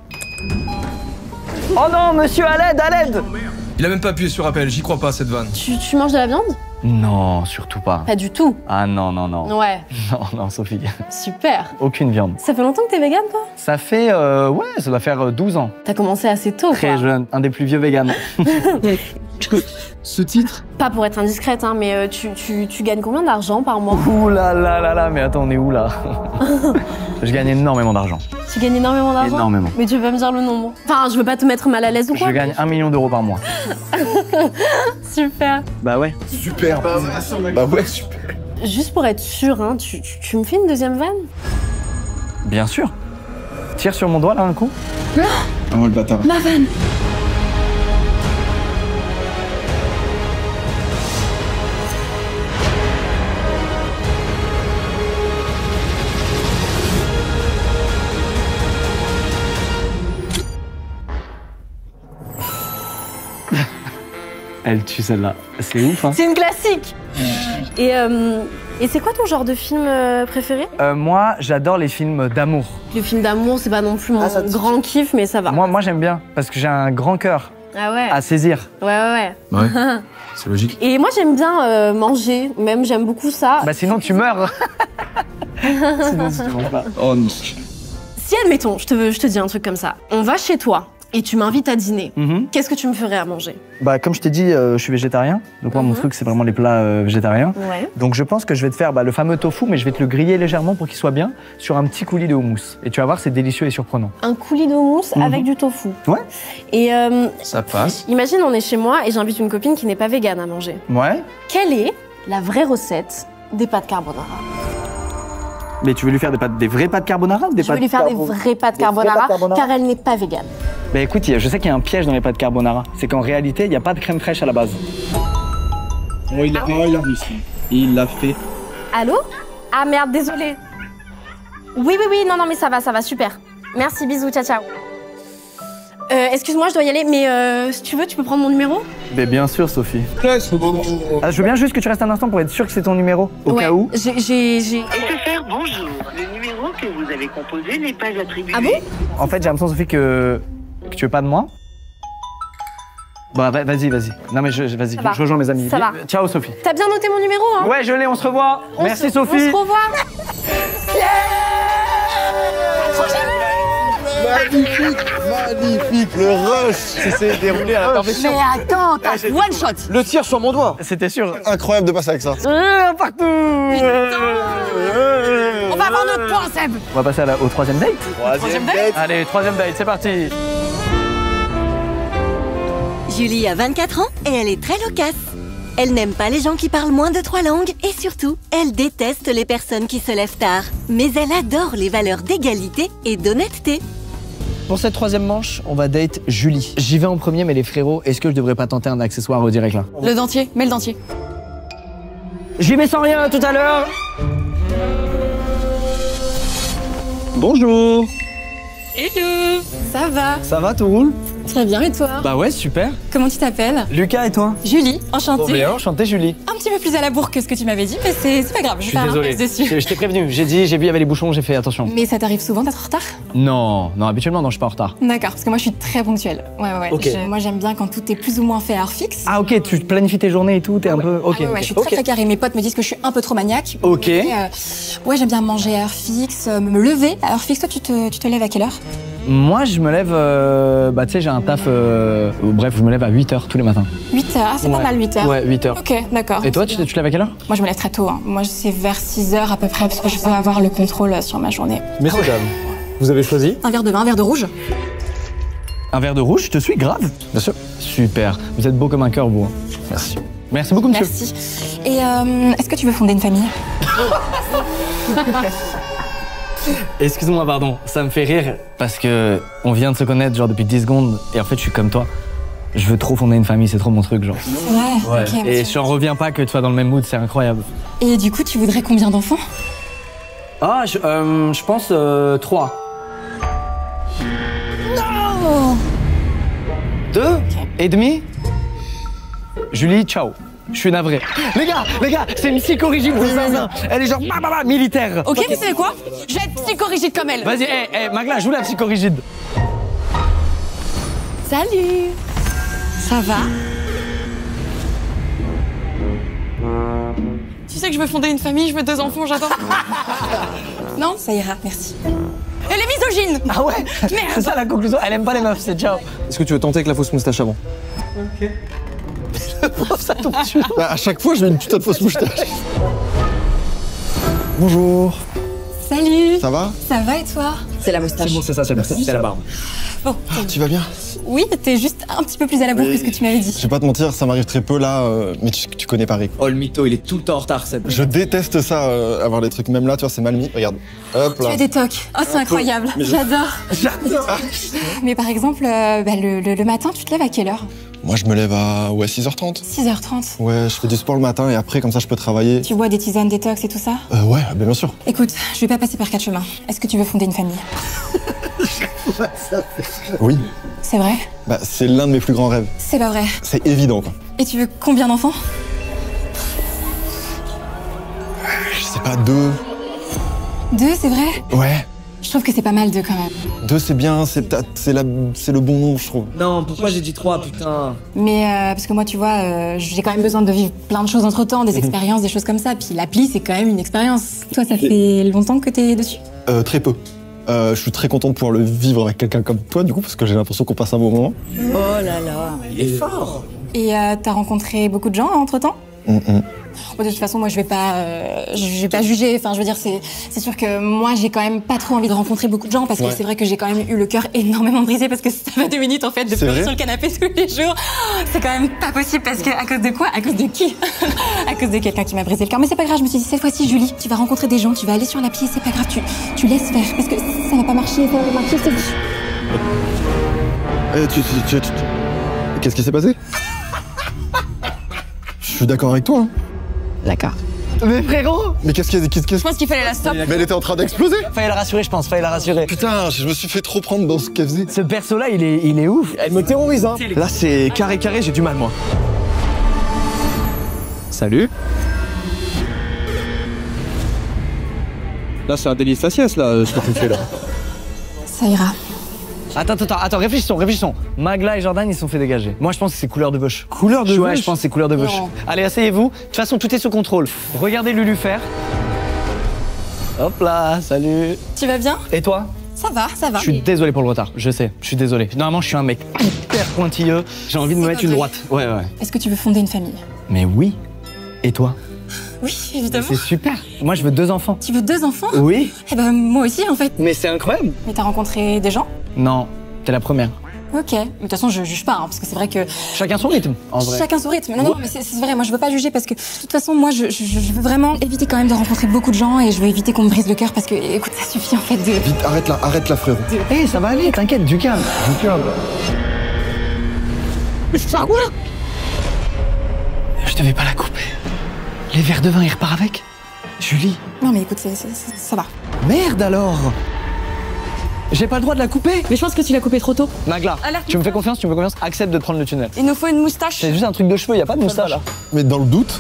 Oh non, monsieur, à l'aide. Il a même pas appuyé sur appel, j'y crois pas cette vanne. Tu manges de la viande? Non, surtout pas. Pas du tout. Ah non. Ouais, Non, Sophie. super. Aucune viande. Ça fait longtemps que t'es vegan, toi? Ça fait, ouais, ça doit faire 12 ans. T'as commencé assez tôt, Très quoi. jeune. Un des plus vieux véganes. Ce titre? Pas pour être indiscrète, hein, mais tu gagnes combien d'argent par mois? Ouh là, mais attends, on est où là? Je gagne énormément d'argent. Tu gagnes énormément d'argent? Énormément. Mais tu veux pas me dire le nombre? Enfin, je veux pas te mettre mal à l'aise ou quoi? Je gagne 1 million d'euros par mois. Super. Bah ouais. Super. Bah ouais, super. Juste pour être sûr, hein, tu me fais une deuxième vanne? Bien sûr. Tire sur mon doigt là un coup. Ah le bâtard. Ma vanne. Elle tue celle-là. C'est ouf, hein. C'est une classique. Et c'est quoi ton genre de film préféré? Moi, j'adore les films d'amour. Le film d'amour, c'est pas non plus mon grand kiff, mais ça va. Moi j'aime bien, parce que j'ai un grand cœur Ah ouais. à saisir. Ouais. Ouais, c'est logique. Et moi, j'aime bien manger. Même, j'aime beaucoup ça. Bah sinon, tu meurs. Sinon, tu manges pas. Oh non. Si, admettons, je te dis un truc comme ça. On va chez toi et tu m'invites à dîner. Qu'est-ce que tu me ferais à manger? Bah comme je t'ai dit, je suis végétarien. Donc moi, mon truc, c'est vraiment les plats végétariens. Ouais. Donc je pense que je vais te faire le fameux tofu, mais je vais te le griller légèrement pour qu'il soit bien sur un petit coulis de houmous. Et tu vas voir, c'est délicieux et surprenant. Un coulis de houmous avec du tofu. Ouais. Et Ça passe. imagine, on est chez moi et j'invite une copine qui n'est pas végane à manger. Ouais. Quelle est la vraie recette des pâtes carbonara? Mais tu veux lui faire des vraies pâtes carbonara ou des Je veux lui faire des vraies pâtes carbonara, car elle n'est pas végane. Bah écoute, je sais qu'il y a un piège dans les pâtes carbonara. C'est qu'en réalité, il n'y a pas de crème fraîche à la base. Oh, il a réussi. Il l'a fait. Allô? Ah merde, désolée. Oui, non, mais ça va, super. Merci, bisous, ciao. Excuse-moi, je dois y aller, mais si tu veux, tu peux prendre mon numéro? Mais bien sûr, Sophie. Je veux bien juste que tu restes un instant pour être sûr que c'est ton numéro, au cas où. J'ai... SFR, bonjour. Le numéro que vous avez composé n'est pas attribué. Ah bon? En fait, j'ai l'impression, Sophie, que tu veux pas de moi. Bah, vas-y. Non, mais vas-y, je rejoins mes amis. Ça va. Ciao, Sophie. T'as bien noté mon numéro, hein? Ouais, je l'ai, on se revoit. Merci, Sophie. On se revoit. Magnifique, le rush s'est déroulé à la perfection. Mais attends, t'as one shot. Le tir sur mon doigt. C'était sûr. Incroyable de passer avec ça. Partout. On va avoir notre point, Seb. On va passer au troisième date. Troisième date. Allez, troisième date, c'est parti. Julie a 24 ans et elle est très loquace. Elle n'aime pas les gens qui parlent moins de 3 langues et surtout, elle déteste les personnes qui se lèvent tard. Mais elle adore les valeurs d'égalité et d'honnêteté. Pour cette troisième manche, on va date Julie. J'y vais en premier, mais les frérots, est-ce que je devrais pas tenter un accessoire au direct là? Le dentier, mets le dentier. J'y vais sans rien, à tout à l'heure. Bonjour. Hello. Ça va? Ça va, tout roule? Très bien, et toi? Bah ouais, super. Comment tu t'appelles? Lucas et toi? Julie, enchantée. Enchanté, Julie. Un petit peu plus à la bourre que ce que tu m'avais dit, mais c'est pas grave, je vais faire un test dessus. Je t'ai prévenu, j'ai vu, il y avait les bouchons, j'ai fait attention. Mais ça t'arrive souvent d'être en retard? Non, habituellement, non, je suis pas en retard. D'accord, parce que moi je suis très ponctuelle. Ouais. Ok. Moi j'aime bien quand tout est plus ou moins fait à heure fixe. Ah ok, tu planifies tes journées et tout, t'es un peu... Ok. Ouais, je suis très carré. Mes potes me disent que je suis un peu trop maniaque. Ok. Mais, ouais, j'aime bien manger à heure fixe, me lever à heure fixe. Toi, tu te lèves à quelle heure? Moi, je me lève... tu sais, j'ai un taf... bref, je me lève à 8h tous les matins. 8h, ah, c'est pas mal 8h. Ouais, 8h. Ok, d'accord. Et toi, tu te lèves à quelle heure? Moi, je me lève très tôt. Hein. Moi, c'est vers 6h à peu près, parce que je veux avoir le contrôle sur ma journée. Messieurs, dames, vous avez choisi? Un verre de vin, un verre de rouge. Un verre de rouge, je te suis, grave. Bien sûr. Super. Vous êtes beau comme un cœur, vous. Merci. Merci beaucoup, monsieur. Merci. Et est-ce que tu veux fonder une famille? Excuse-moi, pardon, ça me fait rire parce que on vient de se connaître genre depuis 10 secondes et en fait je suis comme toi. Je veux trop fonder une famille, c'est trop mon truc genre. Ouais, ok. Et j'en reviens pas que tu sois dans le même mood, c'est incroyable. Et du coup, tu voudrais combien d'enfants? Ah, je pense 3. Non! 2 et demi. Julie, ciao. Je suis navré. Les gars, c'est une psychorigide de zinzin. Elle est genre militaire. Ok, mais c'est quoi? Je vais être psychorigide comme elle. Vas-y, Magla, joue la psychorigide. Salut! Ça va? Tu sais que je veux fonder une famille, je veux 2 enfants, j'adore. Non? Ça ira, merci. Elle est misogyne! Ah ouais? Merde! C'est ça la conclusion, elle aime pas les meufs, c'est ciao. Est-ce que tu veux tenter avec la fausse moustache avant? Ok. Ça tombe dessus. Bah, à chaque fois, je mets une putain de fausse moustache. Bonjour. Salut! Ça va? Ça va et toi? C'est la moustache. C'est bon, c'est ça, c'est la barbe. Bon. Tu vas bien? Oui, t'es juste un petit peu plus à la bourre que ce que tu m'avais dit. Je vais pas te mentir, ça m'arrive très peu là, mais tu connais Paris. Oh le mytho, il est tout le temps en retard, Seb. Je déteste ça, avoir des trucs, même là, tu vois, c'est mal mis. Regarde, hop Tu là. as des tocs. Oh, c'est incroyable. Mais J'adore. Mais par exemple, le matin, tu te lèves à quelle heure? Moi, je me lève à 6h30. 6h30. Ouais, je fais du sport le matin et après, comme ça, je peux travailler. Tu bois des tisanes détox et tout ça? Ouais, bien sûr. Écoute, je vais pas passer par 4 chemins. Est-ce que tu veux fonder une famille? Oui. C'est vrai? Bah, c'est l'un de mes plus grands rêves. C'est pas vrai. C'est évident, quoi. Et tu veux combien d'enfants? Je sais pas, 2. 2, c'est vrai? Ouais. Je trouve que c'est pas mal 2 quand même. 2, c'est bien, c'est le bon nom, je trouve. Non, pourquoi j'ai dit 3, putain? Mais parce que moi, tu vois, j'ai quand même besoin de vivre plein de choses entre-temps, des expériences, des choses comme ça. Puis l'appli, c'est quand même une expérience. Toi, ça fait longtemps que t'es dessus? Très peu. Je suis très content de pouvoir le vivre avec quelqu'un comme toi, du coup, parce que j'ai l'impression qu'on passe un bon moment. Oh là là, il est fort. Et t'as rencontré beaucoup de gens entre-temps? De toute façon, moi, je vais pas juger. Enfin, je veux dire, c'est sûr que moi, j'ai quand même pas trop envie de rencontrer beaucoup de gens parce que c'est vrai que j'ai quand même eu le cœur énormément brisé parce que ça va 2 minutes en fait de pleurer sur le canapé tous les jours. C'est quand même pas possible parce que à cause de quoi? À cause de qui? À cause de quelqu'un qui m'a brisé le cœur. Mais c'est pas grave. Je me suis dit cette fois-ci, Julie, tu vas rencontrer des gens, tu vas aller sur l'appli, c'est pas grave. Tu laisses faire parce que ça va pas marcher. Ça va pas marcher. Qu'est-ce qui s'est passé? Je suis d'accord avec toi. Hein. D'accord. Mais frérot! Mais qu'est-ce Je pense qu'il fallait la stop. Mais elle était en train d'exploser! Fallait la rassurer, je pense, fallait la rassurer. Putain, je me suis fait trop prendre dans ce qu'elle faisait. Ce perso-là, il est ouf. Elle me terrorise, hein. Là, c'est carré, j'ai du mal, moi. Salut. Là, c'est un délice faciès, là, ce que tu fais, là. Ça ira. Attends, réfléchissons. Magla et Jordan, ils se sont fait dégager. Moi, je pense que c'est couleur de bouche. Couleur de Ouais, bouche? je pense que c'est couleur de bouche. Non. Allez, asseyez-vous. De toute façon, tout est sous contrôle. Regardez Lulu faire. Hop là, salut. Tu vas bien? Et toi? Ça va, ça va. Je suis désolé pour le retard, je sais, je suis désolé. Normalement, je suis un mec hyper pointilleux. J'ai envie de me mettre une droite. Ouais. Est-ce que tu veux fonder une famille? Mais oui. Et toi? Oui, évidemment. C'est super. Moi, je veux 2 enfants. Tu veux 2 enfants? Oui. Eh ben, moi aussi, en fait. Mais c'est incroyable. Mais t'as rencontré des gens? Non, t'es la première. Ok. Mais de toute façon, je juge pas, hein, parce que c'est vrai que... Chacun son rythme, en vrai. Chacun son rythme. Non, mais c'est vrai, moi je veux pas juger parce que de toute façon, moi je veux vraiment éviter quand même de rencontrer beaucoup de gens et je veux éviter qu'on me brise le cœur parce que, écoute, ça suffit en fait de... Vite, arrête là, frérot. Hé, ça va aller, t'inquiète, du calme. Mais c'est ça, quoi? Je devais pas la couper. Les verres de vin, il repart avec? Julie. Non mais écoute, ça va. Merde alors! J'ai pas le droit de la couper! Mais je pense que tu l'as coupé trop tôt. Magla, tu me fais confiance, accepte de prendre le tunnel. Il nous faut une moustache. C'est juste un truc de cheveux, y a pas de moustache là. Mais dans le doute,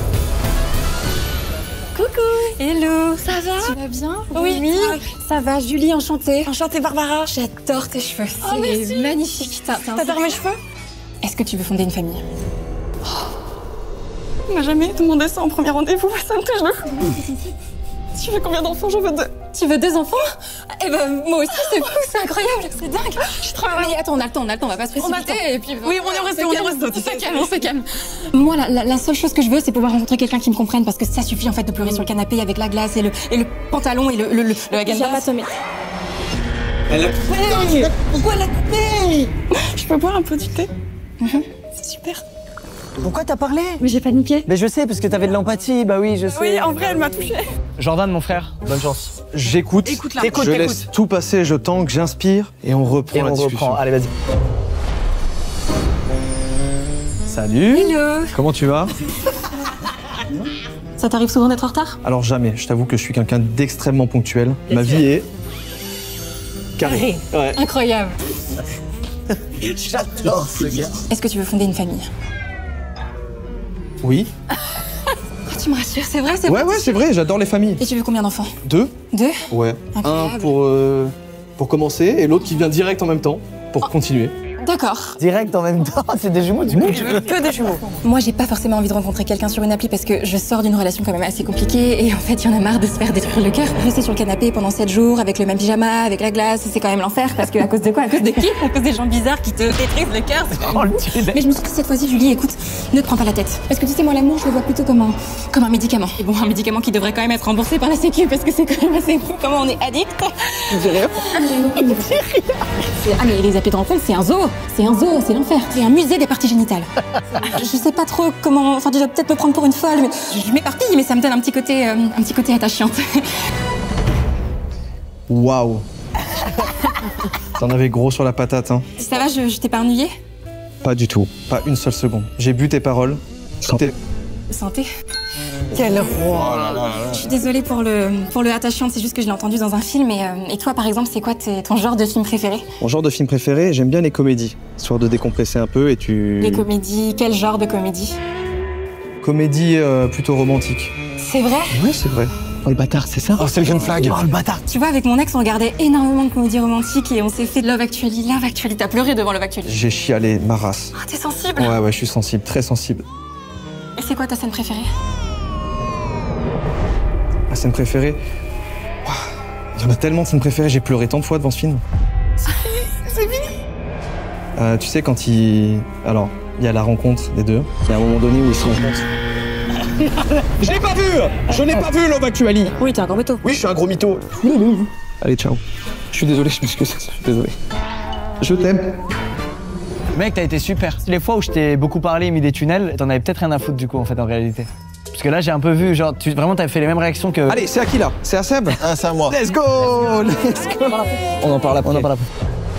Coucou. Hello. Ça va? Tu vas bien? Oui. Ça va, Julie, enchantée. Enchantée, Barbara. J'adore tes cheveux. Oh, merci. C'est magnifique. T'adores mes cheveux? Est-ce que tu veux fonder une famille? On m'a jamais demandé ça en premier rendez-vous, ça me touche le cou. Tu veux combien d'enfants? J'en veux 2. Tu veux 2 enfants? Eh ben, moi aussi, c'est fou, c'est incroyable, c'est dingue. Je suis trop heureuse. Mais attends, on a le temps, on va pas se précipiter. Et puis, oui, on est resté. On se calme. Moi, la seule chose que je veux, c'est pouvoir rencontrer quelqu'un qui me comprenne parce que ça suffit en fait de pleurer sur le canapé avec la glace et le pantalon et le Häagen-Dazs. Elle a coupé. Pourquoi elle a coupé? Je peux boire un peu du thé? C'est super. Pourquoi t'as parlé? Mais j'ai paniqué. Mais je sais, parce que t'avais de l'empathie, bah oui, je sais. Oui, en vrai, elle m'a touchée. Jordan, mon frère, bonne chance. J'écoute, Écoute-la. je laisse tout passer, je tangue, j'inspire et on reprend la discussion. Allez, vas-y. Salut. Hello. Comment tu vas? Ça t'arrive souvent d'être en retard? Alors jamais, je t'avoue que je suis quelqu'un d'extrêmement ponctuel. Ma vie est carrée. Ouais. Incroyable. J'adore ce gars. Est-ce que tu veux fonder une famille? Oui. Tu me rassures, c'est vrai, c'est Ouais, c'est vrai, j'adore les familles. Et tu veux combien d'enfants? 2? 2? Ouais. Incroyable. Un pour commencer et l'autre qui vient direct en même temps pour continuer. D'accord. Direct en même temps, c'est des jumeaux du coup. Que des jumeaux. Moi, j'ai pas forcément envie de rencontrer quelqu'un sur une appli parce que je sors d'une relation quand même assez compliquée et en fait, il y en a marre de se faire détruire le cœur. Rester sur le canapé pendant 7 jours avec le même pyjama, avec la glace, c'est quand même l'enfer parce que à cause de quoi? À cause de qui? À cause des gens bizarres qui te détruisent le cœur. Mais je me suis dit cette fois-ci, Julie, écoute, ne te prends pas la tête. Parce que tu sais, moi, l'amour, je le vois plutôt comme un médicament. Et bon, un médicament qui devrait quand même être remboursé par la Sécu parce que c'est quand même assez fou comment on est addict. Ah mais les applis de rencontre, c'est un zoo, c'est l'enfer, c'est un musée des parties génitales. Je sais pas trop comment, enfin tu dois peut-être me prendre pour une folle, mais je m'éparpille, mais ça me donne un petit côté attachante. Waouh. T'en avais gros sur la patate, hein. Ça va, je t'ai pas ennuyée? Pas du tout, pas une seule seconde. J'ai bu tes paroles. Santé. Santé. Quel roi. Je suis désolée pour le attachant, c'est juste que je l'ai entendu dans un film. Et toi, par exemple, c'est quoi ton genre de film préféré? Mon genre de film préféré, j'aime bien les comédies, histoire de décompresser un peu et tu... Les comédies, quel genre de comédie? Comédie plutôt romantique. C'est vrai? Ouais, c'est vrai. Oh le bâtard, c'est ça? Oh, c'est le green flag. Oh le bâtard. Tu vois, avec mon ex, on regardait énormément de comédies romantiques et on s'est fait de Love Actually. Love Actually, t'as pleuré devant Love Actually. J'ai chialé ma race. Ah, t'es sensible? Ouais, je suis sensible, très sensible. Et c'est quoi ta scène préférée? Ma scène préférée? Il y en a tellement de scènes préférées, j'ai pleuré tant de fois devant ce film. C'est fini? Tu sais, quand il... Alors, il y a la rencontre des deux. Il y a un moment donné où ils se rencontrent. Je l'ai pas vu. Je n'ai pas vu Love Actually. Oui, t'es un gros mytho. Oui, je suis un gros mytho. Allez, ciao. Je suis désolé, je m'excuse. Je suis désolé. Je t'aime. Mec, t'as été super. Les fois où je t'ai beaucoup parlé et mis des tunnels, t'en avais peut-être rien à foutre du coup en fait en réalité. Parce que là j'ai un peu vu, genre vraiment t'avais fait les mêmes réactions que... Allez, c'est à qui là? C'est à Seb? Ah, c'est à moi. Let's go. Let's go. On en parle après. On en parle après.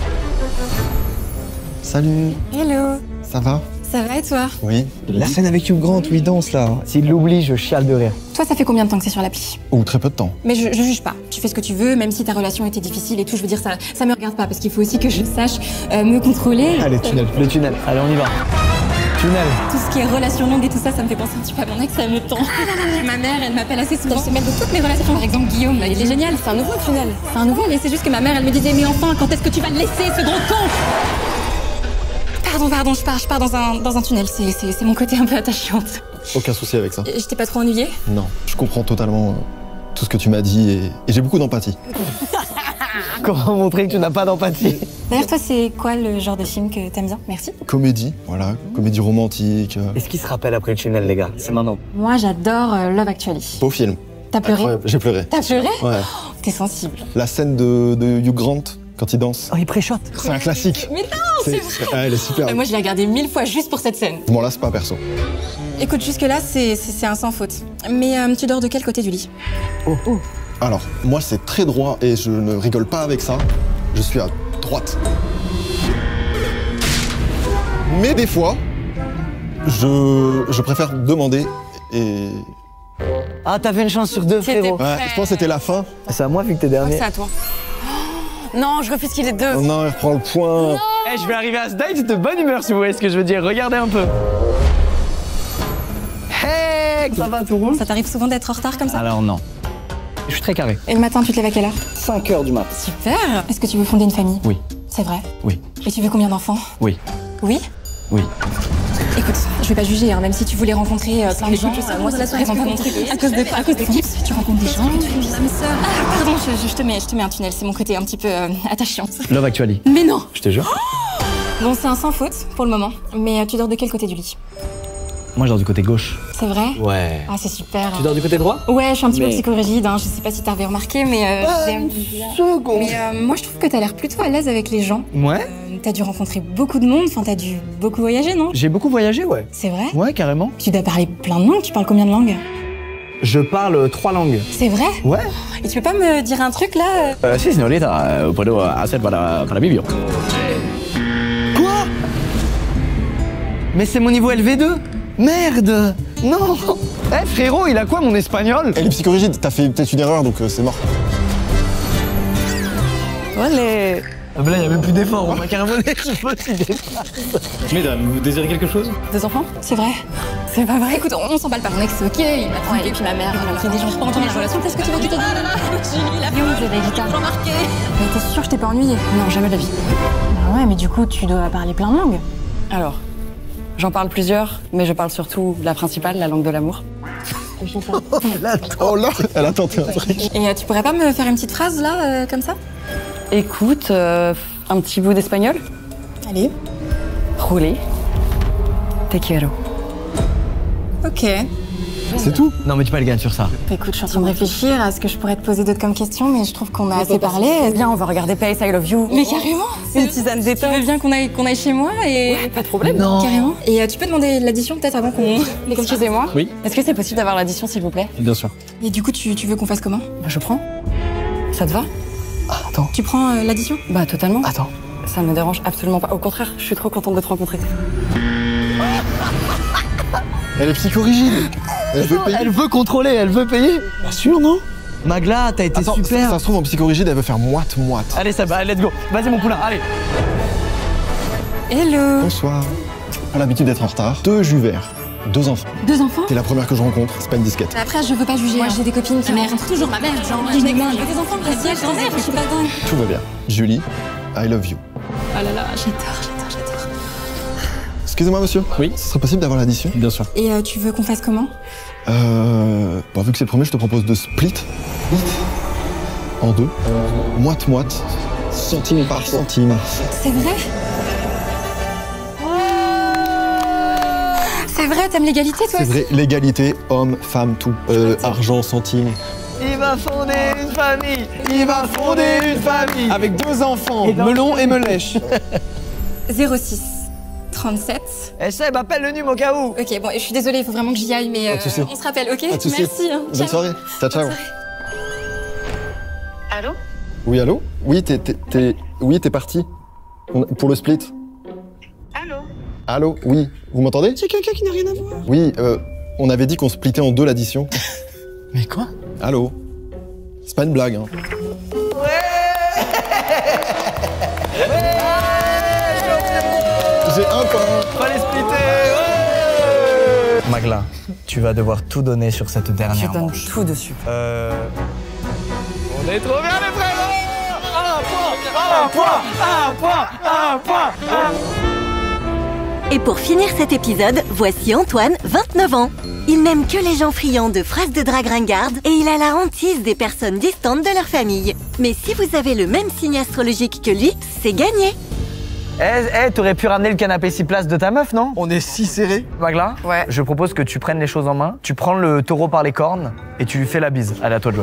Salut. Hello. Ça va? Ça va et toi? Oui. La scène avec Hugh Grant où il danse là. S'il l'oublie, je chiale de rire. Toi, ça fait combien de temps que c'est sur l'appli? Ou très peu de temps. Mais je juge pas. Tu fais ce que tu veux, même si ta relation était difficile et tout. Je veux dire, ça me regarde pas parce qu'il faut aussi que je sache me contrôler. Allez, tunnel. Le tunnel. Allez, on y va. Tunnel. Tout ce qui est relation longue et tout ça, ça me fait penser un petit peu à mon ex, ça me tend. Ma mère, elle m'appelle assez souvent. Elle se mêle de toutes mes relations. Par exemple, Guillaume, là, il est génial. C'est un nouveau tunnel. C'est un nouveau, mais c'est juste que ma mère, elle me disait, mais enfin, quand est-ce que tu vas le laisser, ce gros con? Pardon, je pars dans un tunnel. C'est mon côté un peu attachante. Aucun souci avec ça. Je t'ai pas trop ennuyée? Non, je comprends totalement tout ce que tu m'as dit et j'ai beaucoup d'empathie. Comment montrer que tu n'as pas d'empathie? D'ailleurs, toi, c'est quoi le genre de film que t'aimes bien? Merci. Comédie, voilà, comédie romantique. Est-ce qu'il se rappelle après le tunnel, les gars? C'est maintenant. Moi, j'adore Love Actually. Beau film. T'as pleuré? Incroyable. J'ai pleuré. T'as pleuré? Ouais. Oh, t'es sensible. La scène de Hugh Grant quand il danse. Oh, il préchote. C'est un classique. Mais non, c'est vrai. Elle est super. Moi, je l'ai regardé 1000 fois juste pour cette scène. Je m'en lasse pas, perso. Écoute, jusque-là, c'est un sans faute. Mais tu dors de quel côté du lit? Alors, moi, c'est très droit et je ne rigole pas avec ça. Je suis à droite. Mais des fois, je préfère demander et... Ah, t'avais une chance sur deux, frérot. Ouais, je pense que c'était la fin. C'est à moi vu que t'es dernier. C'est à toi. Non, je refuse qu'il ait deux. Oh non, il reprend le point. Eh, je vais arriver à ce date de bonne humeur si vous voyez ce que je veux dire. Regardez un peu. Hey, ça va, tout roule? Ça t'arrive souvent d'être en retard comme ça? Alors non. Je suis très carré. Et le matin, tu te lèves à quelle heure? 5h du mat. Super. Est-ce que tu veux fonder une famille? Oui. C'est vrai? Oui. Et tu veux combien d'enfants? Oui. Oui? Oui. Écoute, je vais pas juger, hein, même si tu voulais rencontrer plein de gens. Moi, ça ne pas mon truc. À cause de l'équipe, tu rencontres des gens, tu fais âme sœur. Ah, pardon, je te mets un tunnel. C'est mon côté un petit peu attachant. Love Actually. Mais non! Je te jure. Bon, c'est un sans faute pour le moment. Mais tu dors de quel côté du lit? Moi, je dors du côté gauche. C'est vrai? Ouais. Ah, c'est super. Tu dors du côté droit? Ouais, je suis un petit peu psychorigide, hein. Je sais pas si t'avais remarqué, mais... moi, je trouve que t'as l'air plutôt à l'aise avec les gens. Ouais. T'as dû rencontrer beaucoup de monde, enfin, t'as dû beaucoup voyager, non? J'ai beaucoup voyagé, ouais. C'est vrai? Ouais, carrément. Tu dois parler plein de langues, tu parles combien de langues? Je parle 3 langues. C'est vrai? Ouais. Et tu peux pas me dire un truc, là? Si, señorita, puedo hacer para vivir. Quoi? Mais c'est mon niveau LV2? Merde! Non! Eh frérot, il a quoi mon espagnol? Elle est psychorigide, t'as fait peut-être une erreur donc c'est mort. Allez! Ah bah là, il n'y a même plus d'effort, on m'a carrément dit que je peux Mesdames, vous désirez quelque chose? Des enfants? C'est vrai? C'est pas vrai? Écoute, on s'emballe pas. Mon ex, ok, il m'a trompé, et puis ma mère, elle a pris des gens pas entendre la relation. Qu'est-ce que tu veux que je te dise? Julie, la viande, j'ai des guitares. Remarqué. Mais t'es sûre que je t'ai pas ennuyée? Non, jamais de la vie. Bah ouais, mais du coup, tu dois parler plein de langues. Alors, j'en parle plusieurs, mais je parle surtout la principale, la langue de l'amour. Oh là, elle a tenté un truc. Et tu pourrais pas me faire une petite phrase, là, comme ça? Écoute, un petit bout d'espagnol. Allez. Roulé. Te quiero. Ok. C'est tout? Non mais tu pas le gagner sur ça. Écoute, je suis en train de réfléchir à ce que je pourrais te poser d'autres comme questions, mais je trouve qu'on a assez parlé. Viens, on va regarder Pace, I Love You. Mais carrément! Une tisane d'été. Tu veux bien qu'on aille chez moi et... Ouais, pas de problème. Non. Carrément. Et tu peux demander l'addition peut-être avant qu'on... Excusez-moi. Oui. Est-ce que c'est possible d'avoir l'addition, s'il vous plaît? Bien sûr. Et du coup, tu veux qu'on fasse comment? Bah, je prends. Ça te va? Attends. Tu prends l'addition? Bah, totalement. Attends. Ça me dérange absolument pas. Au contraire, je suis trop contente de te rencontrer. Elle est psychorigide. Elle veut payer. Elle veut contrôler, elle veut payer. Bien sûr, non? Magla, t'as été Attends, super. ça se trouve en psychorigide, elle veut faire moite-moite. Allez, ça va, let's go. Vas-y, mon poulain, allez. Hello. Bonsoir. Pas l'habitude d'être en retard. 2 jus verts, 2 enfants. 2 enfants? T'es la première que je rencontre, c'est pas une disquette. Après, je veux pas juger. Moi, j'ai des copines qui merdent. Toujours ma mère, genre. Je n'ai pas des enfants, je suis pas dingue. Tout va bien. Julie, I love you. Oh là là, j'adore. Excusez-moi, monsieur. Oui. Ce serait possible d'avoir l'addition? Bien sûr. Et tu veux qu'on fasse comment? Bah, vu que c'est le premier, je te propose de split. En 2. Moite-moite. Centime par centime. C'est vrai? C'est vrai, t'aimes l'égalité, toi C'est aussi? vrai, l'égalité, homme, femme, tout. Argent, centime. Il va fonder une famille. Il va fonder une famille. Avec 2 enfants, Melon et Melèche. 06 37. Eh, Seb, appelle le num au cas où. Ok, bon, je suis désolée, il faut vraiment que j'y aille, mais Pas de soucis. on se rappelle, ok? Pas de soucis. Merci. Hein. Bonne soirée. Ciao, ciao. Allô? Oui, allô? Oui, t'es parti. Pour le split. Allô? Allô? Oui, vous m'entendez? C'est quelqu'un qui n'a rien à voir. Oui, on avait dit qu'on splittait en 2 l'addition. Mais quoi? Allô? C'est pas une blague, hein. J'ai un pain. Fallait splitter. Magla, tu vas devoir tout donner sur cette dernière Je donne manche. tout dessus. On est trop bien les frérots. Un point. Et pour finir cet épisode, voici Antoine, 29 ans. Il n'aime que les gens friands de phrases de drague ringarde et il a la hantise des personnes distantes de leur famille. Mais si vous avez le même signe astrologique que lui, c'est gagné. T'aurais pu ramener le canapé 6 places de ta meuf, non? On est si serré. Magla, Ouais. je propose que tu prennes les choses en main, tu prends le taureau par les cornes et tu lui fais la bise. Allez, à toi de jouer.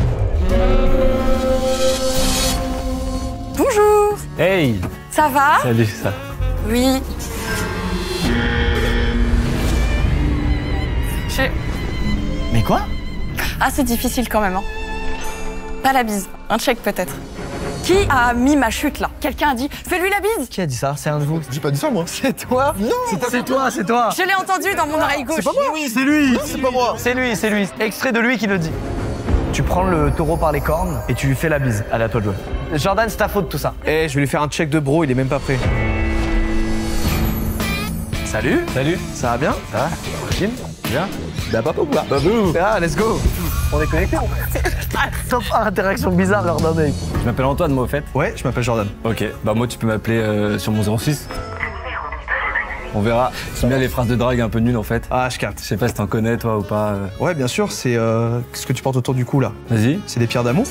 Bonjour. Hey! Ça va? Salut, ça. Oui. Mais quoi? Ah, c'est difficile quand même, hein. Pas la bise. Un check peut-être. Qui a mis ma chute là? Quelqu'un a dit fais-lui la bise. Qui a dit ça? C'est un de vous? J'ai pas dit ça, moi. C'est toi? Non! C'est toi, c'est toi! Je l'ai entendu dans mon oreille gauche. C'est pas moi. Oui, c'est lui! Non, c'est pas moi. C'est lui. Extrait de lui qui le dit. Tu prends le taureau par les cornes et tu lui fais la bise. Allez, à toi de jouer. Jordan, c'est ta faute tout ça. Eh, je vais lui faire un check de bro, il est même pas prêt. Salut! Ça va bien? Ça va? Tranquille? Bien? Bah, papa ou là? Babou! Ah, let's go! On est connectés? Sauf interaction bizarre, Jordan. Je m'appelle Antoine, moi, au fait. Ouais, je m'appelle Jordan. Ok, bah moi, tu peux m'appeler sur mon 06. On verra. J'aime bien les phrases de drague un peu nulles, en fait. Ah, je capte. Je sais pas si t'en connais, toi, ou pas. Ouais, bien sûr, c'est ce que tu portes autour du cou, là. Vas-y. C'est des pierres d'amour.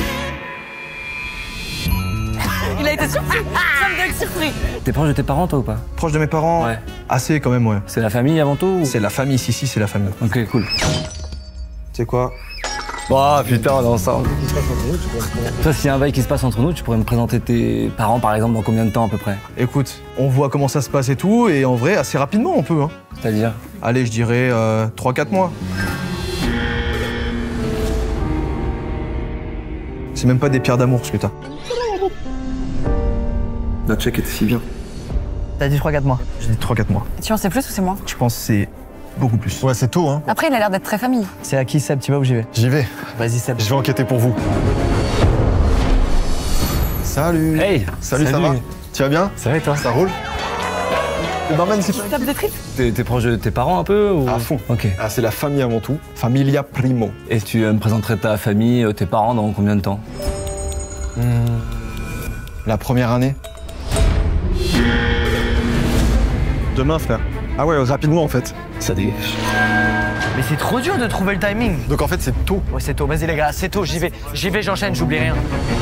Il a été surpris. Ça me donne surpris. T'es proche de tes parents, toi, ou pas? Proche de mes parents? Ouais. Assez, quand même, ouais. C'est la famille avant tout ou... C'est la famille, si, c'est la famille. Ok, cool. Tu sais quoi? Oh putain, on est ensemble. Toi, s'il y a un bail qui se passe entre nous, tu pourrais me présenter tes parents, par exemple, dans combien de temps à peu près? Écoute, on voit comment ça se passe et tout, et en vrai, assez rapidement, on peut, hein. C'est-à-dire? Allez, je dirais 3-4 mois. C'est même pas des pierres d'amour, ce que t'as. Notre check était si bien. T'as dit 3-4 mois. J'ai dit 3-4 mois. Tu en sais plus ou c'est moi? Je pense que c'est beaucoup plus. Ouais, c'est tôt, hein. Après, il a l'air d'être très famille. C'est à qui, Seb? Tu vas ou j'y vais? J'y vais. Vas-y, Seb. Je vais enquêter pour vous. Salut. Hey. Salut, ça va? Tu vas bien? Ça va et toi? Ça roule? Le barman, c'est pas... Tape des tripes. T'es proche de tes parents un peu ou... À fond. Ok. Ah, c'est la famille avant tout. Familia primo. Et tu me présenterais ta famille, tes parents dans combien de temps? La première année. Demain, frère. Ah ouais, rapidement, en fait. Ça dégage. Mais c'est trop dur de trouver le timing. Donc en fait, c'est tôt. Ouais, c'est tôt. Vas-y, les gars, c'est tôt. J'y vais, j'enchaîne, j'oublie rien.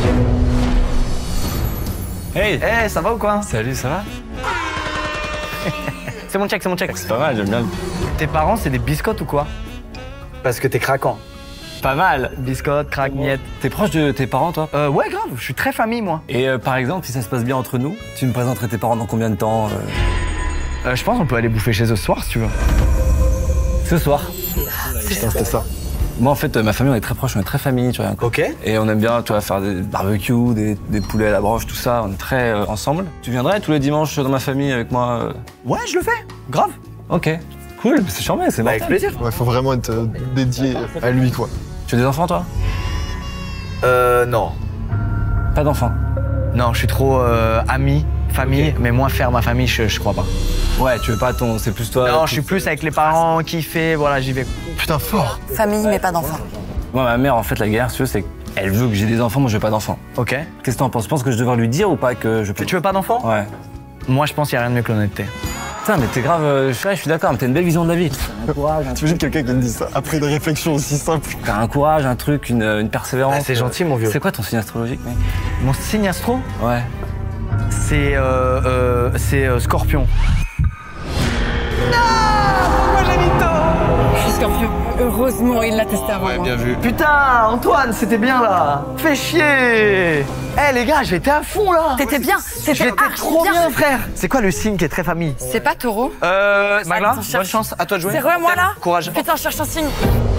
Hey. Hey, ça va ou quoi? Salut, ça va? C'est mon check. C'est pas mal, j'aime bien. Tes parents, c'est des biscottes ou quoi? Parce que t'es craquant. Pas mal. Biscottes, craque, miettes. T'es proche de tes parents, toi? Ouais, grave. Je suis très famille, moi. Et par exemple, si ça se passe bien entre nous, tu me présenterais tes parents dans combien de temps? Je pense qu'on peut aller bouffer chez eux ce soir, si tu veux. Ce soir. Putain, c'était ça. Moi, en fait, ma famille, on est très proches, on est très famille, tu vois. Ok. Et on aime bien, tu vois, faire des barbecues, des poulets à la broche, tout ça. On est très ensemble. Tu viendrais tous les dimanches dans ma famille avec moi? Ouais, je le fais. Grave. Ok. Cool, c'est charmé, c'est Avec plaisir. Ouais, faut vraiment être dédié à lui, quoi. Tu as des enfants, toi? Non. Pas d'enfants? Non, je suis trop ami, famille, mais moins faire ma famille, je crois pas. Ouais, tu veux pas ton... C'est plus toi... Non, je suis plus avec les parents, kiffer, voilà, j'y vais. Putain, fort. Famille, mais pas d'enfants. Moi, ma mère, en fait, la galère, si tu veux, c'est qu'elle veut que j'ai des enfants, moi, je veux pas d'enfants. Ok. Qu'est-ce que t'en penses? Tu penses que je devrais lui dire ou pas que je peux... Tu veux pas d'enfants? Ouais. Moi, je pense qu'il y a rien de mieux que l'honnêteté. Putain, mais t'es grave... je suis d'accord, mais t'as une belle vision de la vie. Un courage, T'imagines quelqu'un qui me dit ça après une réflexion aussi simple? T'as un courage, un truc, une persévérance. Ah, c'est gentil, mon vieux. C'est quoi ton signe astrologique, mec? Mon signe astro? Ouais. C'est Scorpion. Non! Pourquoi j'ai mis tort? Je suis Scorpion. Heureusement, il l'a testé avant. Ouais, bien vu. Putain, Antoine, c'était bien là. Fais chier. Eh les gars, j'étais à fond là. T'étais bien. J'étais trop bien, frère. C'est quoi le signe qui est très famille? C'est pas taureau? Magla, Attends, bonne chance. À toi de jouer. C'est vrai, moi là? Courage. Putain, je cherche un signe.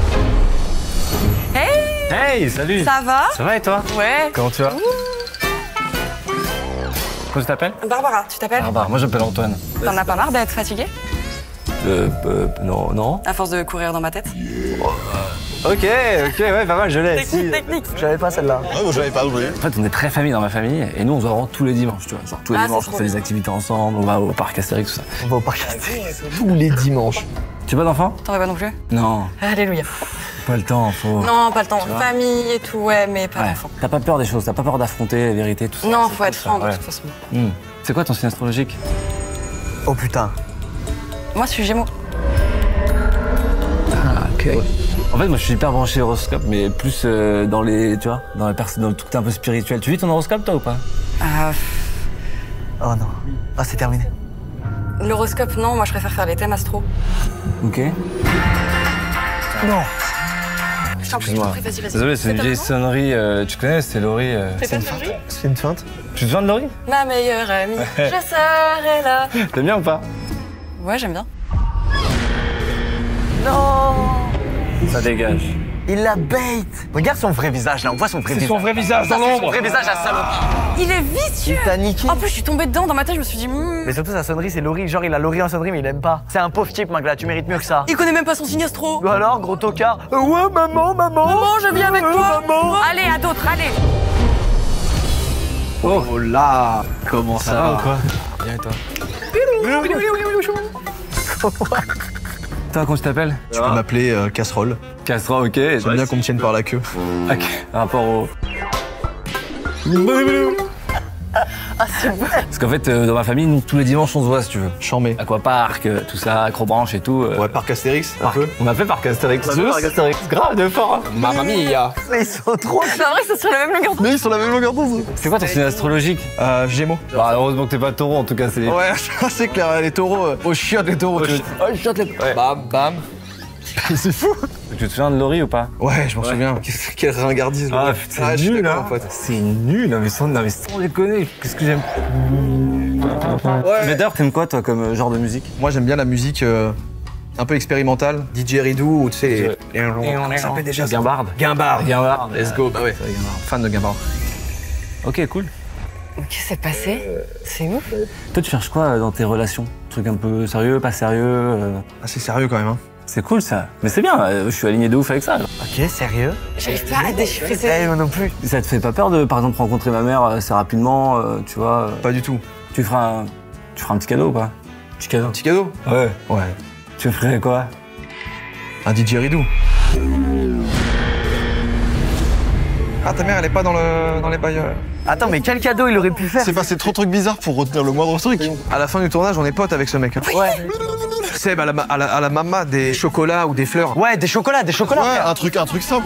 Hey! Hey, salut. Ça va? Ça va et toi? Ouais. Comment tu vas? Comment tu t'appelles? Barbara, tu t'appelles? Barbara, moi j'appelle Antoine. T'en as pas marre d'être fatigué? Non. À force de courir dans ma tête? Ok, ouais, pas mal, je l'ai. Technique. J'avais pas celle-là. Ouais, moi j'avais pas oublié. En fait, on est très famille dans ma famille et nous on se voit vraiment tous les dimanches, tu vois. Genre tous les dimanches, on fait des activités ensemble, on va au parc Astérix, tout ça. On va au parc Astérix. Tous les dimanches. Tu veux pas d'enfants? T'en veux pas non plus? Non, Alléluia. pas le temps, faut... Non, pas le temps. Tu vois? Famille et tout, ouais, mais pas Ouais. d'enfants. T'as pas peur des choses, t'as pas peur d'affronter la vérité, tout ça. Non, c'est faut tout être ça, franc de ouais. toute façon. C'est quoi ton signe astrologique? Oh putain. Moi, je suis Gémeaux. Ah, ok. Ouais. En fait, moi je suis hyper branché horoscope, mais plus dans les, tu vois, dans les personnes, dans le truc un peu spirituel. Tu vis ton horoscope toi ou pas? Oh non. Ah, c'est terminé. L'horoscope, non, moi je préfère faire les thèmes astro. Ok. Non. Je t'en prie, Excuse-moi. vas-y. Désolé, c'est une vieille sonnerie. Tu connais, c'est Laurie. C'est une feinte? C'est une feinte. Tu te souviens de Laurie? Ma meilleure amie, je serai là. T'aimes bien ou pas? Ouais, j'aime bien. Non. Ça dégage. Il la bait. Regarde son vrai visage là, on voit son vrai visage. son vrai visage dans Ça, c'est l'ombre. Son vrai visage à salope. Il est vicieux. Il t'a niqué. En plus, je suis tombée dedans dans ma tête, je me suis dit. Mais surtout sa sonnerie, c'est Laurie. Genre il a Laurie en sonnerie, mais il aime pas. C'est un pauvre type, Magla. Tu mérites mieux que ça. Il connaît même pas son signe astro. Ou alors, gros tocard. Ouais, maman. Maman, je viens avec toi. Maman. Allez, à d'autres, allez. Oh là. Comment ça va ou quoi? Bien et toi? Toi, comment tu t'appelles? Tu peux m'appeler Casserole. Casserole, ok. J'aime bien qu'on me tienne par la queue. Ok, par rapport au... Parce qu'en fait, dans ma famille, nous, tous les dimanches, on se voit, si tu veux. Chambé. Aquapark, tout ça, Acrobranche et tout. Ouais, parc Astérix, un peu. On m'appelle Parc Astérix. Parc Astérix. Grave de fort. Hein. Mamma mia. Mais ils sont trop. C'est vrai que c'est sur la même longueur d'onde. Mais ils sont la même longueur d'onde. C'est quoi ton signe astrologique? Gémeaux. Bah, heureusement que t'es pas taureau, en tout cas, c'est les... Ouais, c'est clair, les taureaux. Au chiottes, les taureaux. Oh, shot les... Ouais. Bam, bam. C'est fou. Tu te souviens de Laurie ou pas? Ouais, je m'en souviens. Quelle ringardise. Ah, ouais. putain, je suis nul, d'accord, hein. en fait. C'est nul, non mais sans déconner. Qu'est-ce que j'aime? Mais d'ailleurs, t'aimes quoi, toi, comme genre de musique? Moi, j'aime bien la musique un peu expérimentale. DJ Ridou, ou tu sais. Ça s'appelle déjà ça. Guimbard. Guimbard. Let's go. Bah ouais, fan de Guimbard. Ok, cool. Qu'est-ce qui s'est passé? C'est ouf. Toi, tu cherches quoi dans tes relations? Truc un peu sérieux, pas sérieux Assez sérieux quand même, hein. C'est cool ça. Mais c'est bien, je suis aligné de ouf avec ça. Ok, sérieux? J'arrive pas à déchiffrer ces... Moi non plus. Ça te fait pas peur de, par exemple, rencontrer ma mère assez rapidement, tu vois? Pas du tout. Tu feras un petit cadeau ou pas? Petit cadeau. Un petit cadeau? Ouais. Ouais. Tu ferais quoi? Un DJ Ridou. Ah, ta mère, elle est pas dans les bailleurs. Attends, mais quel cadeau il aurait pu faire? C'est passé trop de trucs bizarres pour retenir le moindre truc. À la fin du tournage, on est potes avec ce mec. Hein. Ouais. Seb, à la maman, des chocolats ou des fleurs. Ouais, des chocolats. Ouais, frère. un truc simple.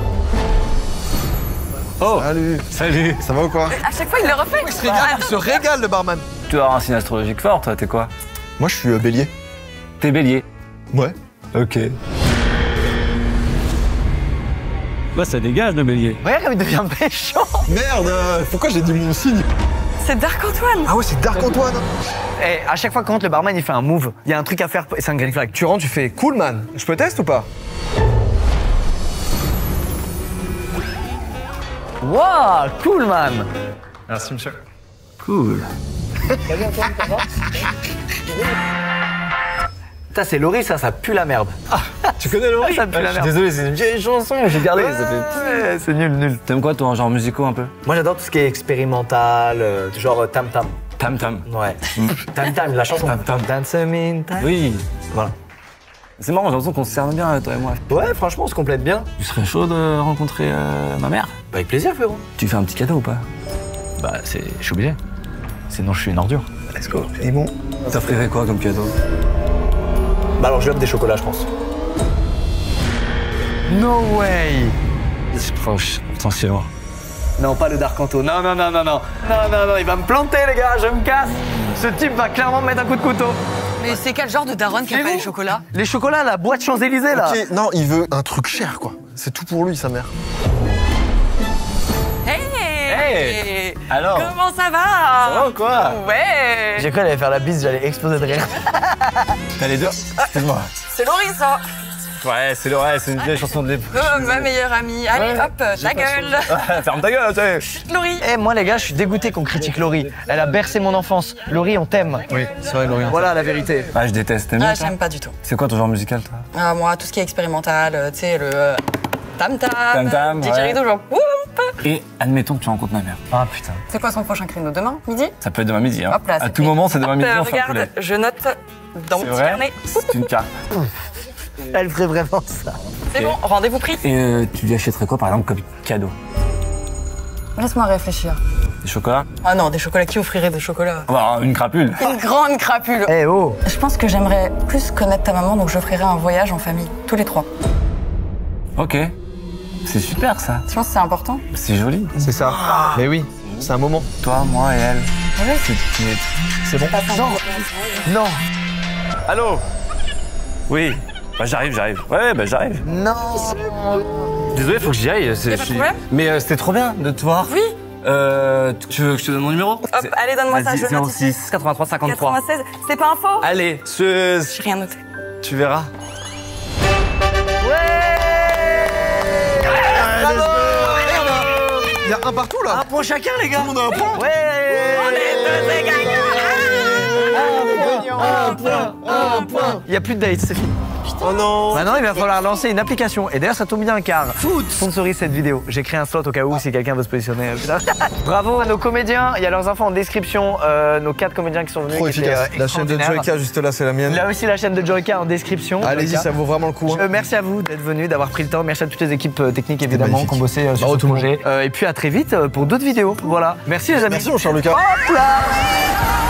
Oh! Salut. Salut! Ça va ou quoi? À chaque fois, il le refait. Il se régale, le barman. Tu dois avoir un signe astrologique fort, toi, t'es quoi? Moi, je suis bélier. T'es bélier. Ouais. Ok. Bah, ça dégage, le bélier. Regarde comme il devient méchant. Merde, pourquoi j'ai dit mon signe? C'est Dark Antoine. Ah ouais, c'est Dark Antoine. Et à chaque fois que le barman il fait un move, il y a un truc à faire et c'est un green flag. Tu rentres, tu fais cool, man. Je peux tester ou pas? Waouh, cool man. Merci, monsieur. Cool. Putain, c'est Laurie, ça pue la merde. Tu connais Laurie? Ça pue la merde. Désolé, c'est une vieille chanson, j'ai gardé. Ouais, c'est nul. T'aimes quoi, toi, en genre musicaux un peu? Moi, j'adore tout ce qui est expérimental, genre Tam Tam. Tam Tam. Ouais. Tam Tam, la chanson. Tam Tam. Dance me time. Oui. Voilà. C'est marrant, j'ai l'impression qu'on se cerne bien, toi et moi. Ouais, franchement, on se complète bien. Tu serais chaud de rencontrer ma mère? Bah, avec plaisir, frérot. Tu fais un petit cadeau ou pas? Bah, je suis obligé. Sinon, je suis une ordure. Let's go. Et bon. T'offrirais quoi comme cadeau? Bah, alors, je lui offre des chocolats, je pense. No way. C'est proche, attention. Non, pas le Darkanto. Non, il va me planter, les gars, je me casse. Ce type va clairement me mettre un coup de couteau. Mais c'est quel genre de daronne qui a pas les chocolats? Les chocolats, la boîte Champs-Élysées, là. Ok, non, il veut un truc cher, quoi. C'est tout pour lui, sa mère. Hey, Alors? Comment ça va? Ça va ou quoi? Ouais. J'ai cru qu'elle allait faire la bise, j'allais exploser de rire. T'as les deux? Excuse-moi. C'est Laurie, ça. Ouais, c'est une vieille chanson de l'époque. Oh, ma meilleure amie. Allez, Ouais, hop, ta gueule. Ferme ta gueule, tu sais. Chut, Laurie. Eh, moi, les gars, je suis dégoûté qu'on critique Laurie. Elle a bercé mon enfance. Laurie, on t'aime. Oui, c'est vrai, Laurie. Voilà la vérité. Ah, je déteste. T'aimes Ah, bien, toi? j'aime pas du tout. C'est quoi ton genre musical, toi? Ah, moi, tout ce qui est expérimental, tu sais, le tam-tam, Tam-tam, ouais. didgeridoo, genre whoop. Et admettons que tu rencontres ma mère. Ah, putain. C'est quoi son prochain créneau? Demain, midi? Ça peut être demain midi, hein. Hop là, à c'est tout fait. moment, c'est demain Hop, midi, on fait un regarde, poulet. je note dans mon C'est petit vrai? carnet. C'est une carte. Elle ferait vraiment ça. C'est bon, rendez-vous pris. Et tu lui achèterais quoi, par exemple, comme cadeau? Laisse-moi réfléchir. Des chocolats? Ah non, des chocolats, qui offrirait des chocolats? Bah, une crapule. Une grande crapule. Eh oh. Je pense que j'aimerais plus connaître ta maman, donc j'offrirais un voyage en famille, tous les trois. Ok. C'est super, ça. Tu penses que c'est important? C'est joli. C'est ça. Mais oui, c'est un moment. Toi, moi et elle. Oui. C'est bon. Non. Allô? Oui. Bah, j'arrive. Ouais, bah, j'arrive. Non. Désolé, faut que j'y aille. Y'a pas de problème? Mais c'était trop bien de te voir. Oui. Tu veux que je te donne mon numéro? Hop, allez, donne-moi ça, je le note ici. 06 83 53. 96, c'est pas un faux? Allez, J'ai rien noté. tu verras. Il y a un partout là. Un point chacun, les gars. Tout le monde a un point. Ouais. On est tous des gagnants. Un point. Il n'y a plus de date, c'est fini. Oh non. Maintenant, il va falloir lancer une application. Et d'ailleurs, ça tombe bien car Foot sponsorise cette vidéo. J'ai créé un slot au cas où si quelqu'un veut se positionner. Bravo à nos comédiens. Il y a leurs infos en description. Nos 4 comédiens qui sont venus. Trop qui étaient, efficace. La chaîne de extraordinaires. Joyka juste là, c'est la mienne. Là aussi la chaîne de Joyka en description. Allez-y, Joyka. ça vaut vraiment le coup. Hein. Merci à vous d'être venus, d'avoir pris le temps. Merci à toutes les équipes techniques évidemment magnifique. qui ont bossé sur Bravo ce tout le projet. Et puis à très vite pour d'autres vidéos. Voilà. Merci les amis. Merci mon cher Lucas. Hop là.